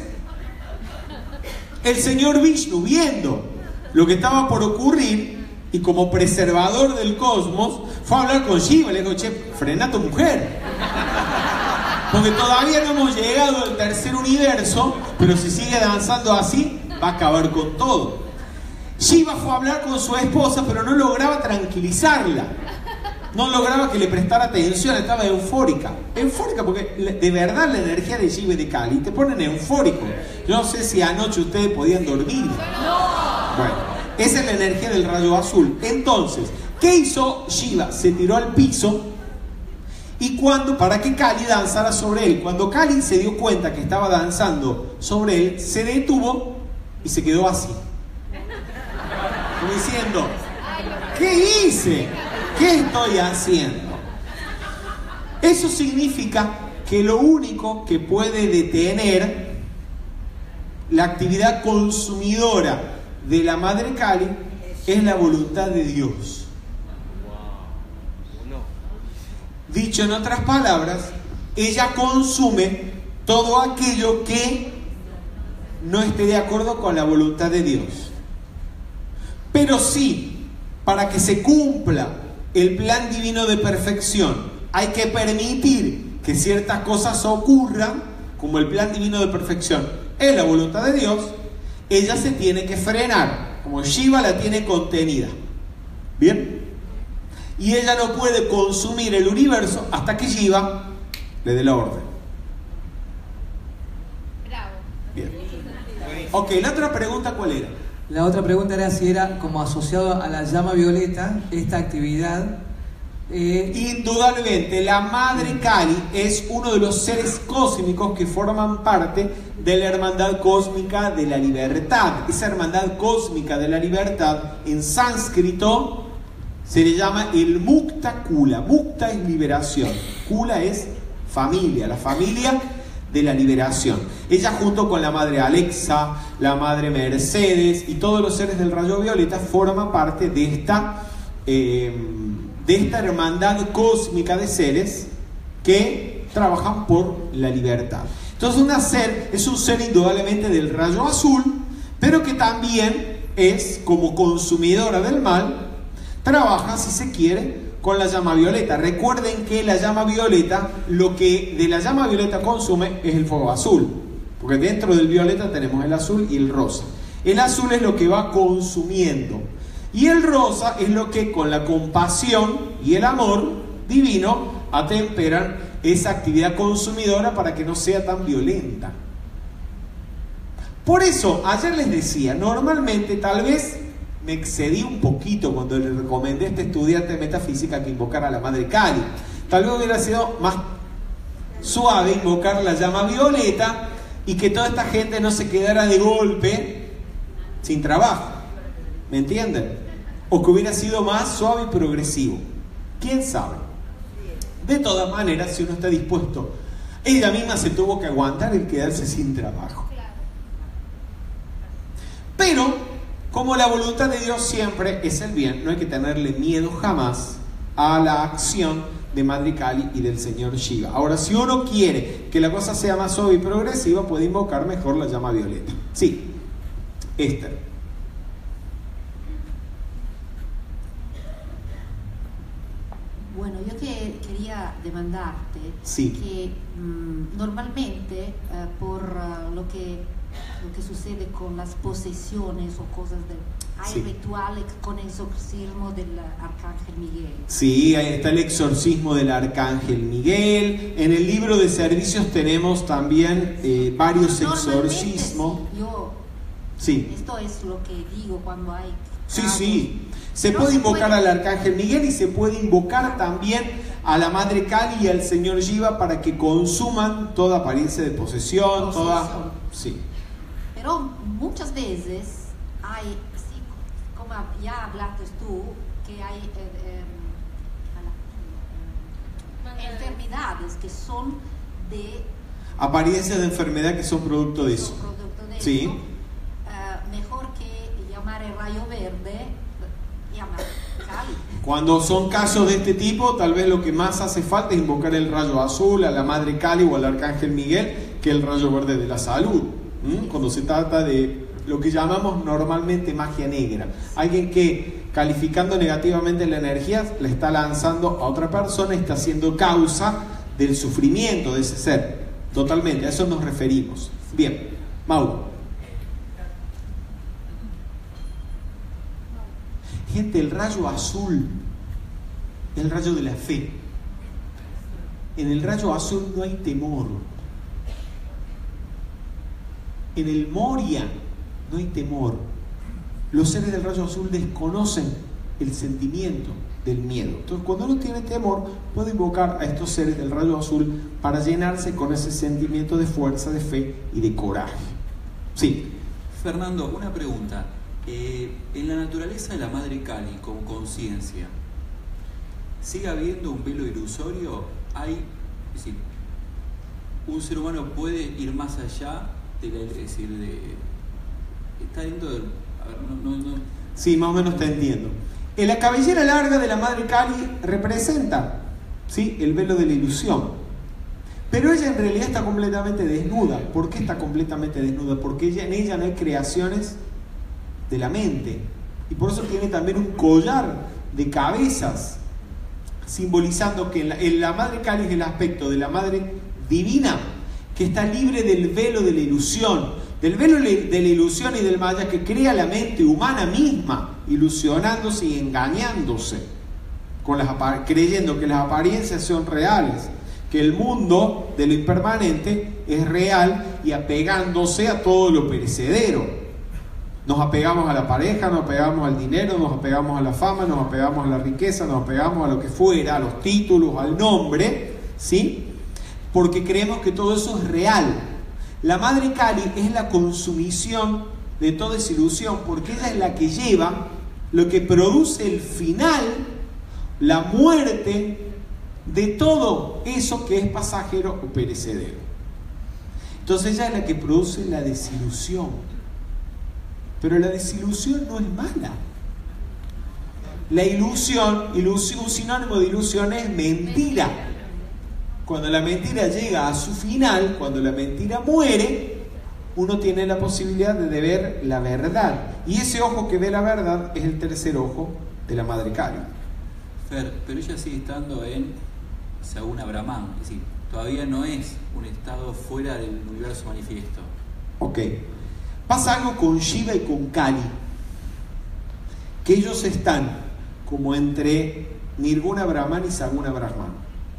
el señor Vishnu, viendo lo que estaba por ocurrir y como preservador del cosmos, fue a hablar con Shiva. Le dijo: che, frena a tu mujer, porque todavía no hemos llegado al tercer universo, pero si sigue danzando así va a acabar con todo. Shiva fue a hablar con su esposa, pero no lograba tranquilizarla, no lograba que le prestara atención, estaba eufórica porque de verdad la energía de Shiva y de Kali te ponen eufórico. Yo no sé si anoche ustedes podían dormir. Bueno, esa es la energía del rayo azul. Entonces, ¿qué hizo Shiva? Se tiró al piso y para que Kali danzara sobre él. Cuando Kali se dio cuenta que estaba danzando sobre él, se detuvo y se quedó así, como diciendo: ¿qué hice? ¿Qué estoy haciendo? Eso significa que lo único que puede detener la actividad consumidora de la Madre Kali es la voluntad de Dios. Dicho en otras palabras, ella consume todo aquello que no esté de acuerdo con la voluntad de Dios. Pero sí, para que se cumpla el plan divino de perfección, hay que permitir que ciertas cosas ocurran, como el plan divino de perfección es la voluntad de Dios. Ella se tiene que frenar, como Shiva la tiene contenida. ¿Bien? Y ella no puede consumir el universo hasta que Shiva le dé la orden. Bravo. Bien. Ok, la otra pregunta, ¿cuál era? La otra pregunta era si era como asociado a la llama violeta esta actividad. Indudablemente, la Madre Kali es uno de los seres cósmicos que forman parte de la Hermandad Cósmica de la Libertad. Esa Hermandad Cósmica de la Libertad, en sánscrito, se le llama el Mukta Kula. Mukta es liberación, Kula es familia, la familia de la liberación. Ella, junto con la madre Alexa, la madre Mercedes y todos los seres del rayo violeta, forma parte de esta hermandad cósmica de seres que trabajan por la libertad. Entonces es un ser indudablemente del rayo azul, pero que también es, como consumidora del mal, trabaja, si se quiere, con la llama violeta. Recuerden que la llama violeta, lo que de la llama violeta consume es el fuego azul, porque dentro del violeta tenemos el azul y el rosa. El azul es lo que va consumiendo, y el rosa es lo que, con la compasión y el amor divino, atemperan esa actividad consumidora para que no sea tan violenta. Por eso, ayer les decía, normalmente tal vez me excedí un poquito cuando le recomendé a este estudiante de metafísica que invocara a la Madre Kali. Tal vez hubiera sido más suave invocar la llama violeta y que toda esta gente no se quedara de golpe sin trabajo. ¿Me entienden? O que hubiera sido más suave y progresivo. ¿Quién sabe? De todas maneras, si uno está dispuesto, ella misma se tuvo que aguantar el quedarse sin trabajo. Pero, como la voluntad de Dios siempre es el bien, no hay que tenerle miedo jamás a la acción de Madre Kali y del señor Shiva. Ahora, si uno quiere que la cosa sea más suave y progresiva, puede invocar mejor la llama violeta. Sí, Esther. Bueno, yo quería demandarte sí. que normalmente por lo que sucede con las posesiones o cosas hay sí. rituales con el exorcismo del Arcángel Miguel. Sí, ahí está el exorcismo del Arcángel Miguel. En el libro de servicios tenemos también varios exorcismos. Sí. Esto es lo que digo cuando hay casos. Sí. Se puede invocar al Arcángel Miguel y se puede invocar también a la Madre Kali y al Señor Shiva para que consuman toda apariencia de posesión. Toda... Sí. Pero muchas veces hay, sí, como ya hablaste tú, que hay enfermedades que son de... Apariencias de enfermedad que son producto de eso. Sí. Mejor que llamar el rayo verde, llamar Kali. Cuando son casos de este tipo, tal vez lo que más hace falta es invocar el rayo azul, a la Madre Kali o al Arcángel Miguel, que el rayo verde de la salud. Cuando se trata de lo que llamamos normalmente magia negra, alguien que, calificando negativamente la energía, le está lanzando a otra persona y está siendo causa del sufrimiento de ese ser. Totalmente, a eso nos referimos. Bien, Mauro. Gente, el rayo azul, el rayo de la fe. En el rayo azul no hay temor. En el Moria no hay temor. Los seres del rayo azul desconocen el sentimiento del miedo. Entonces, cuando uno tiene temor, puede invocar a estos seres del rayo azul para llenarse con ese sentimiento de fuerza, de fe y de coraje. Sí. Fernando, una pregunta. En la naturaleza de la Madre Kali, como conciencia, ¿sigue habiendo un velo ilusorio? Es decir, un ser humano puede ir más allá está dentro del... A ver, no. Sí, más o menos te entiendo. En la cabellera larga de la Madre Kali representa, ¿sí?, el velo de la ilusión. Pero ella en realidad está completamente desnuda. ¿Por qué está completamente desnuda? Porque en ella no hay creaciones de la mente. Y por eso tiene también un collar de cabezas, simbolizando que la Madre Kali es el aspecto de la Madre Divina, que está libre del velo de la ilusión, del velo de la ilusión y del maya que crea la mente humana misma, ilusionándose y engañándose, creyendo que las apariencias son reales, que el mundo de lo impermanente es real y apegándose a todo lo perecedero. Nos apegamos a la pareja, nos apegamos al dinero, nos apegamos a la fama, nos apegamos a la riqueza, nos apegamos a lo que fuera, a los títulos, al nombre, ¿sí?, porque creemos que todo eso es real. La Madre Kali es la consumición de toda esa ilusión, porque ella es la que lleva lo que produce el final, la muerte de todo eso que es pasajero o perecedero. Entonces ella es la que produce la desilusión. Pero la desilusión no es mala. La ilusión, un sinónimo de ilusión es mentira. Cuando la mentira llega a su final, cuando la mentira muere, uno tiene la posibilidad de ver la verdad. Y ese ojo que ve la verdad es el tercer ojo de la Madre Kali. Fer, pero ella sigue estando en Saguna Brahman, es decir, todavía no es un estado fuera del universo manifiesto. Ok. Pasa algo con Shiva y con Kali, que ellos están como entre Nirguna Brahman y Saguna Brahman,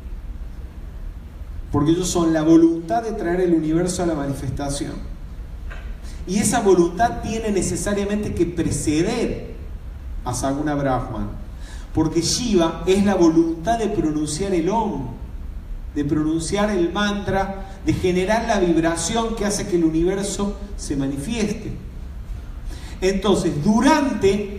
porque ellos son la voluntad de traer el universo a la manifestación, y esa voluntad tiene necesariamente que preceder a Saguna Brahman, porque Shiva es la voluntad de pronunciar el Om, de pronunciar el mantra, de generar la vibración que hace que el universo se manifieste. Entonces, durante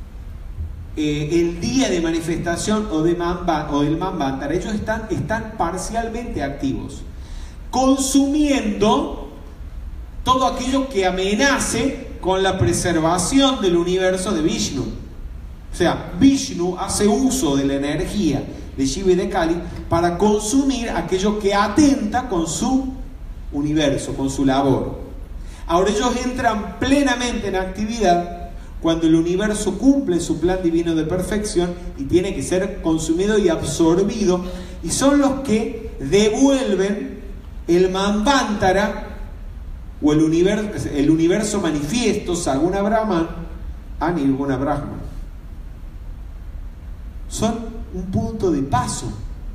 el día de manifestación o del Manvantara, ellos están parcialmente activos, consumiendo todo aquello que amenace con la preservación del universo de Vishnu. O sea, Vishnu hace uso de la energía de Shiva y de Kali para consumir aquello que atenta con su universo, con su labor. Ahora ellos entran plenamente en actividad cuando el universo cumple su plan divino de perfección y tiene que ser consumido y absorbido, y son los que devuelven el Manvantara o el universo manifiesto, Saguna Brahman, a Nirguna Brahman. Son un punto de paso.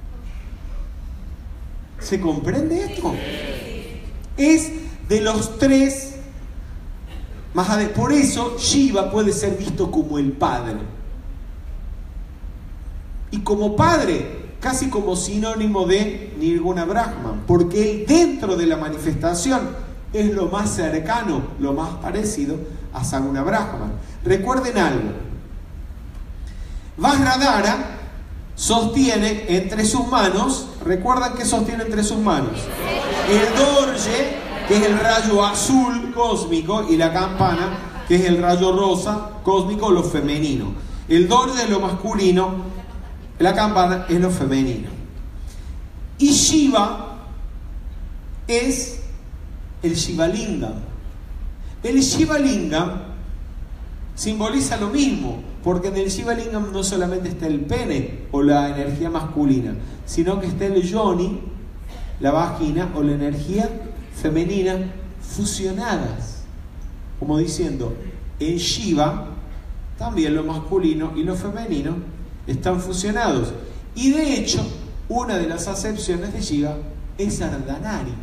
¿Se comprende esto? Es de los tres más adelante. Por eso Shiva puede ser visto como el padre. Y como padre, casi como sinónimo de Nirguna Brahman, porque él dentro de la manifestación es lo más cercano, lo más parecido a Saguna Brahman. Recuerden algo. Vajradhara sostiene entre sus manos, ¿recuerdan qué sostiene entre sus manos? El dorje, que es el rayo azul cósmico, y la campana, que es el rayo rosa cósmico, lo femenino. El dorje es lo masculino, la campana es lo femenino. Y Shiva es el Shivalingam. El Shivalingam simboliza lo mismo, porque en el Shivalingam no solamente está el pene o la energía masculina, sino que está el yoni, la vagina o la energía femenina fusionadas, como diciendo, en Shiva también lo masculino y lo femenino están fusionados. Y de hecho, una de las acepciones de Shiva es Ardhanari,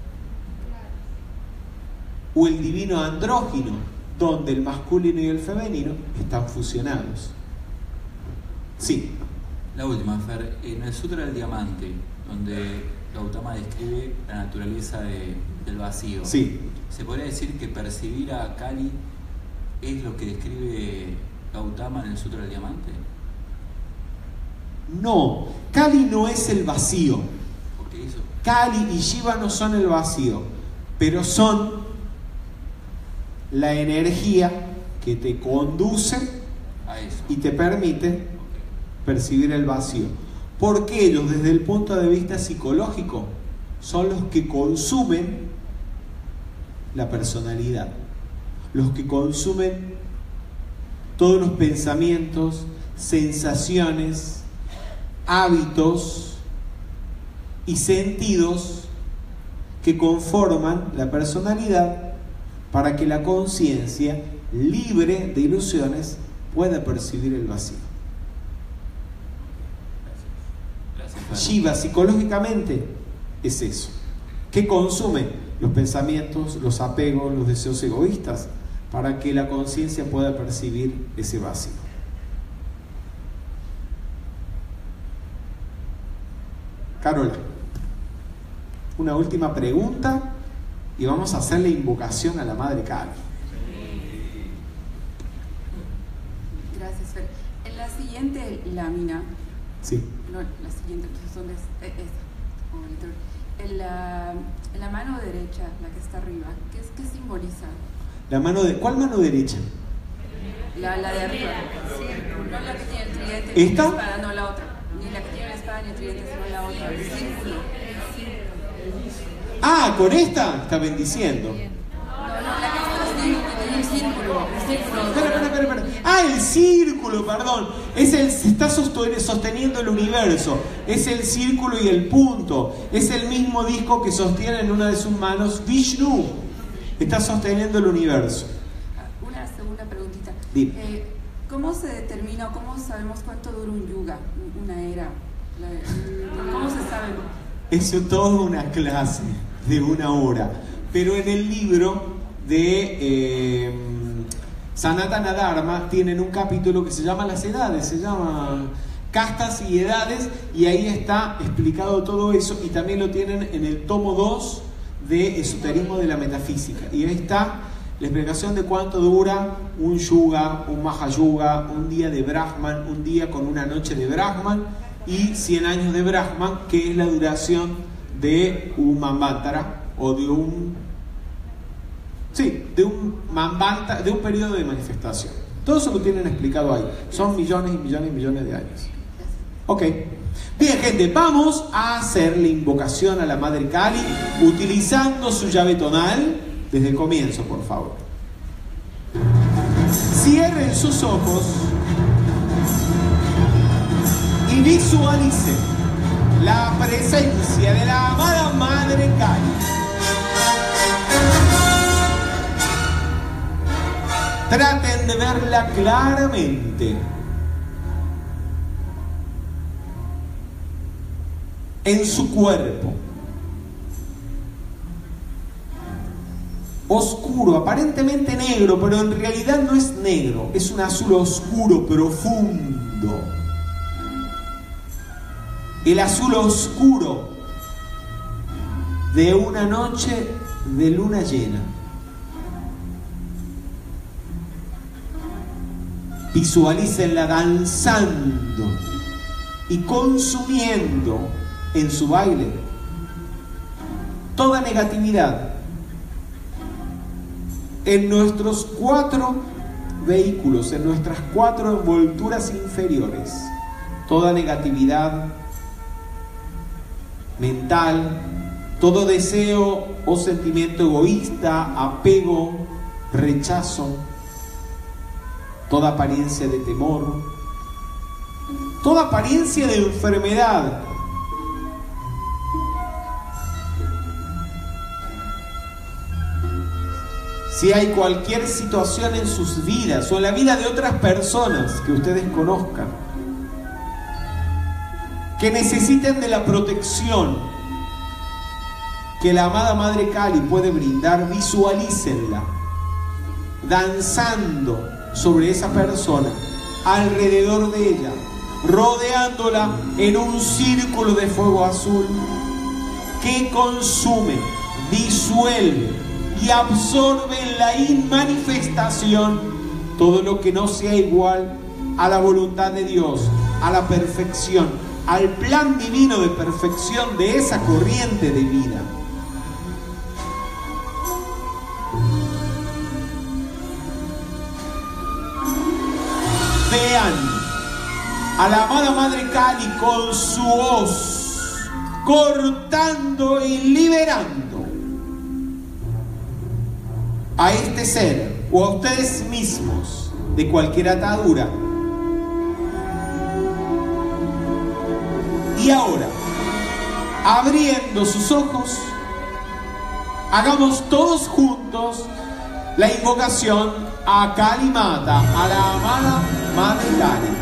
o el divino andrógino, donde el masculino y el femenino están fusionados. Sí. La última, Fer, en el Sutra del Diamante, donde Gautama describe la naturaleza del vacío, sí, ¿se podría decir que percibir a Kali es lo que describe Gautama en el Sutra del Diamante? No, Kali no es el vacío. ¿Por qué eso? Kali y Shiva no son el vacío, pero son la energía que te conduce A eso. y te permite percibir el vacío. Porque ellos, desde el punto de vista psicológico, son los que consumen la personalidad, los que consumen todos los pensamientos, sensaciones, hábitos y sentidos que conforman la personalidad, para que la conciencia, libre de ilusiones, pueda percibir el vacío. Gracias. Shiva psicológicamente es eso. ¿Qué consume? Los pensamientos, los apegos, los deseos egoístas, para que la conciencia pueda percibir ese vacío. Carola, una última pregunta y vamos a hacer la invocación a la Madre Kali. Gracias, Fer. En la siguiente lámina, Sí. no, la siguiente, ¿dónde es? En la mano derecha, la que está arriba, ¿qué simboliza? ¿Cuál mano derecha? La de arriba. No la que tiene el tridente. ¿Esta? La espada, no la otra. Ni la que tiene la espada ni el tridente, sino la otra. El círculo. Ah, con esta está bendiciendo. No, la que está así, que tiene el círculo. Espera. Ah, el círculo, perdón. Está sosteniendo el universo. Es el círculo y el punto. Es el mismo disco que sostiene en una de sus manos Vishnu. Está sosteniendo el universo. Una segunda preguntita. Dime. ¿Cómo se determina o cómo sabemos cuánto dura un yuga, una era? ¿Cómo se sabe? Es toda una clase de 1 hora. Pero en el libro de Sanatana Dharma tienen un capítulo que se llama Las Edades, se llama Castas y Edades, y ahí está explicado todo eso, y también lo tienen en el tomo 2 de Esoterismo de la Metafísica, y ahí está la explicación de cuánto dura un yuga, un mahayuga, un día de Brahman, un día con una noche de Brahman y 100 años de Brahman, que es la duración de un Manvantara o de un Manvantara, de un periodo de manifestación. Todo eso lo tienen explicado ahí. Son millones y millones y millones de años. Ok. Bien, gente, vamos a hacer la invocación a la Madre Kali utilizando su llave tonal desde el comienzo, por favor. Cierren sus ojos y visualicen la presencia de la amada Madre Kali. Traten de verla claramente. En su cuerpo. Oscuro, aparentemente negro, pero en realidad no es negro, es un azul oscuro, profundo. El azul oscuro de una noche de luna llena. Visualícenla danzando y consumiendo en su baile toda negatividad en nuestros 4 vehículos, en nuestras 4 envolturas inferiores, toda negatividad mental, todo deseo o sentimiento egoísta, apego, rechazo, toda apariencia de temor, toda apariencia de enfermedad. Si hay cualquier situación en sus vidas o en la vida de otras personas que ustedes conozcan, que necesiten de la protección que la amada Madre Kali puede brindar, visualícenla danzando sobre esa persona, alrededor de ella, rodeándola en un círculo de fuego azul que consume, disuelve y absorbe en la inmanifestación todo lo que no sea igual a la voluntad de Dios, a la perfección, al plan divino de perfección de esa corriente de vida. Vean a la amada Madre Kali con su hoz, cortando y liberando a este ser o a ustedes mismos de cualquier atadura. Y ahora, abriendo sus ojos, hagamos todos juntos la invocación a Kali Mata, a la amada Madre Kali.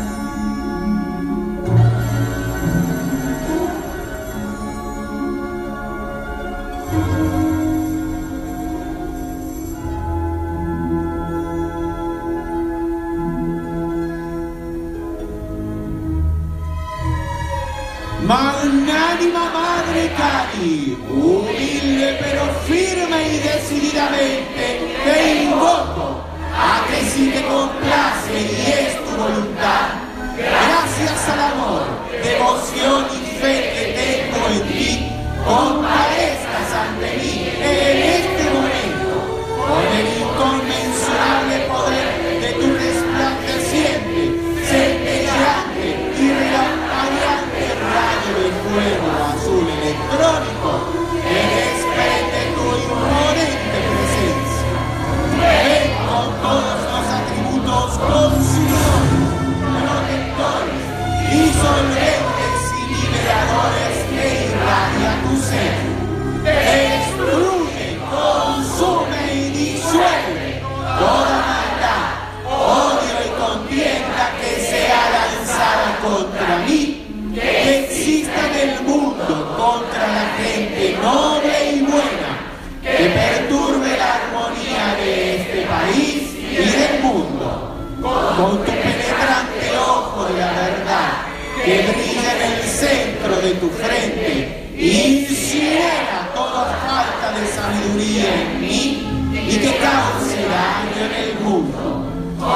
Magnánima Madre Kali, humilde pero firme y decididamente, te invoco a que si te complace y es tu voluntad, gracias al amor, devoción y fe que tengo en ti, con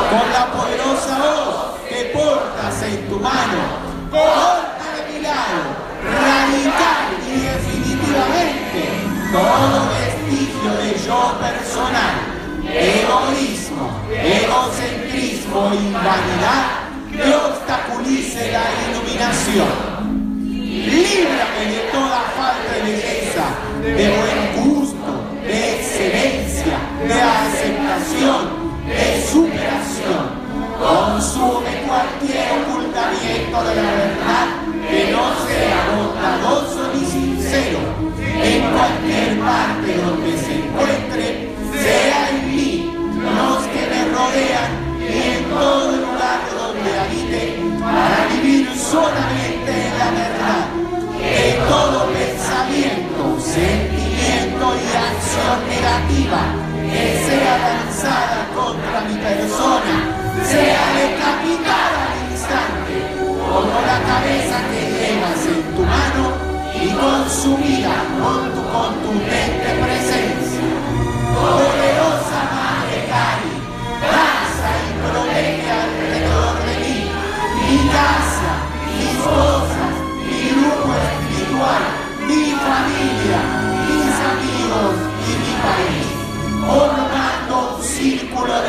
con la poderosa voz que portas en tu mano, corta de mi lado, radical y definitivamente, todo vestigio de yo personal, egoísmo, egocentrismo y vanidad que obstaculice la iluminación. Líbrame de toda falta de belleza, de buen gusto, de excelencia, de aceptación, de superación. Consume cualquier ocultamiento de la verdad que no sea bondadoso ni sincero. En cualquier parte donde se encuentre, sea en mí, los que me rodean y en todo lugar donde habite, para vivir solamente en la verdad. Que todo pensamiento, sentimiento y acción negativa que sea lanzada contra mi persona sea decapitada al instante, como la cabeza que llevas en tu mano y consumida con tu contundente presencia. Poderosa Madre Kali, pasa y protege alrededor de mí, mi casa, mis cosas, mi grupo espiritual, mi familia, mis amigos y mi país, formando un círculo de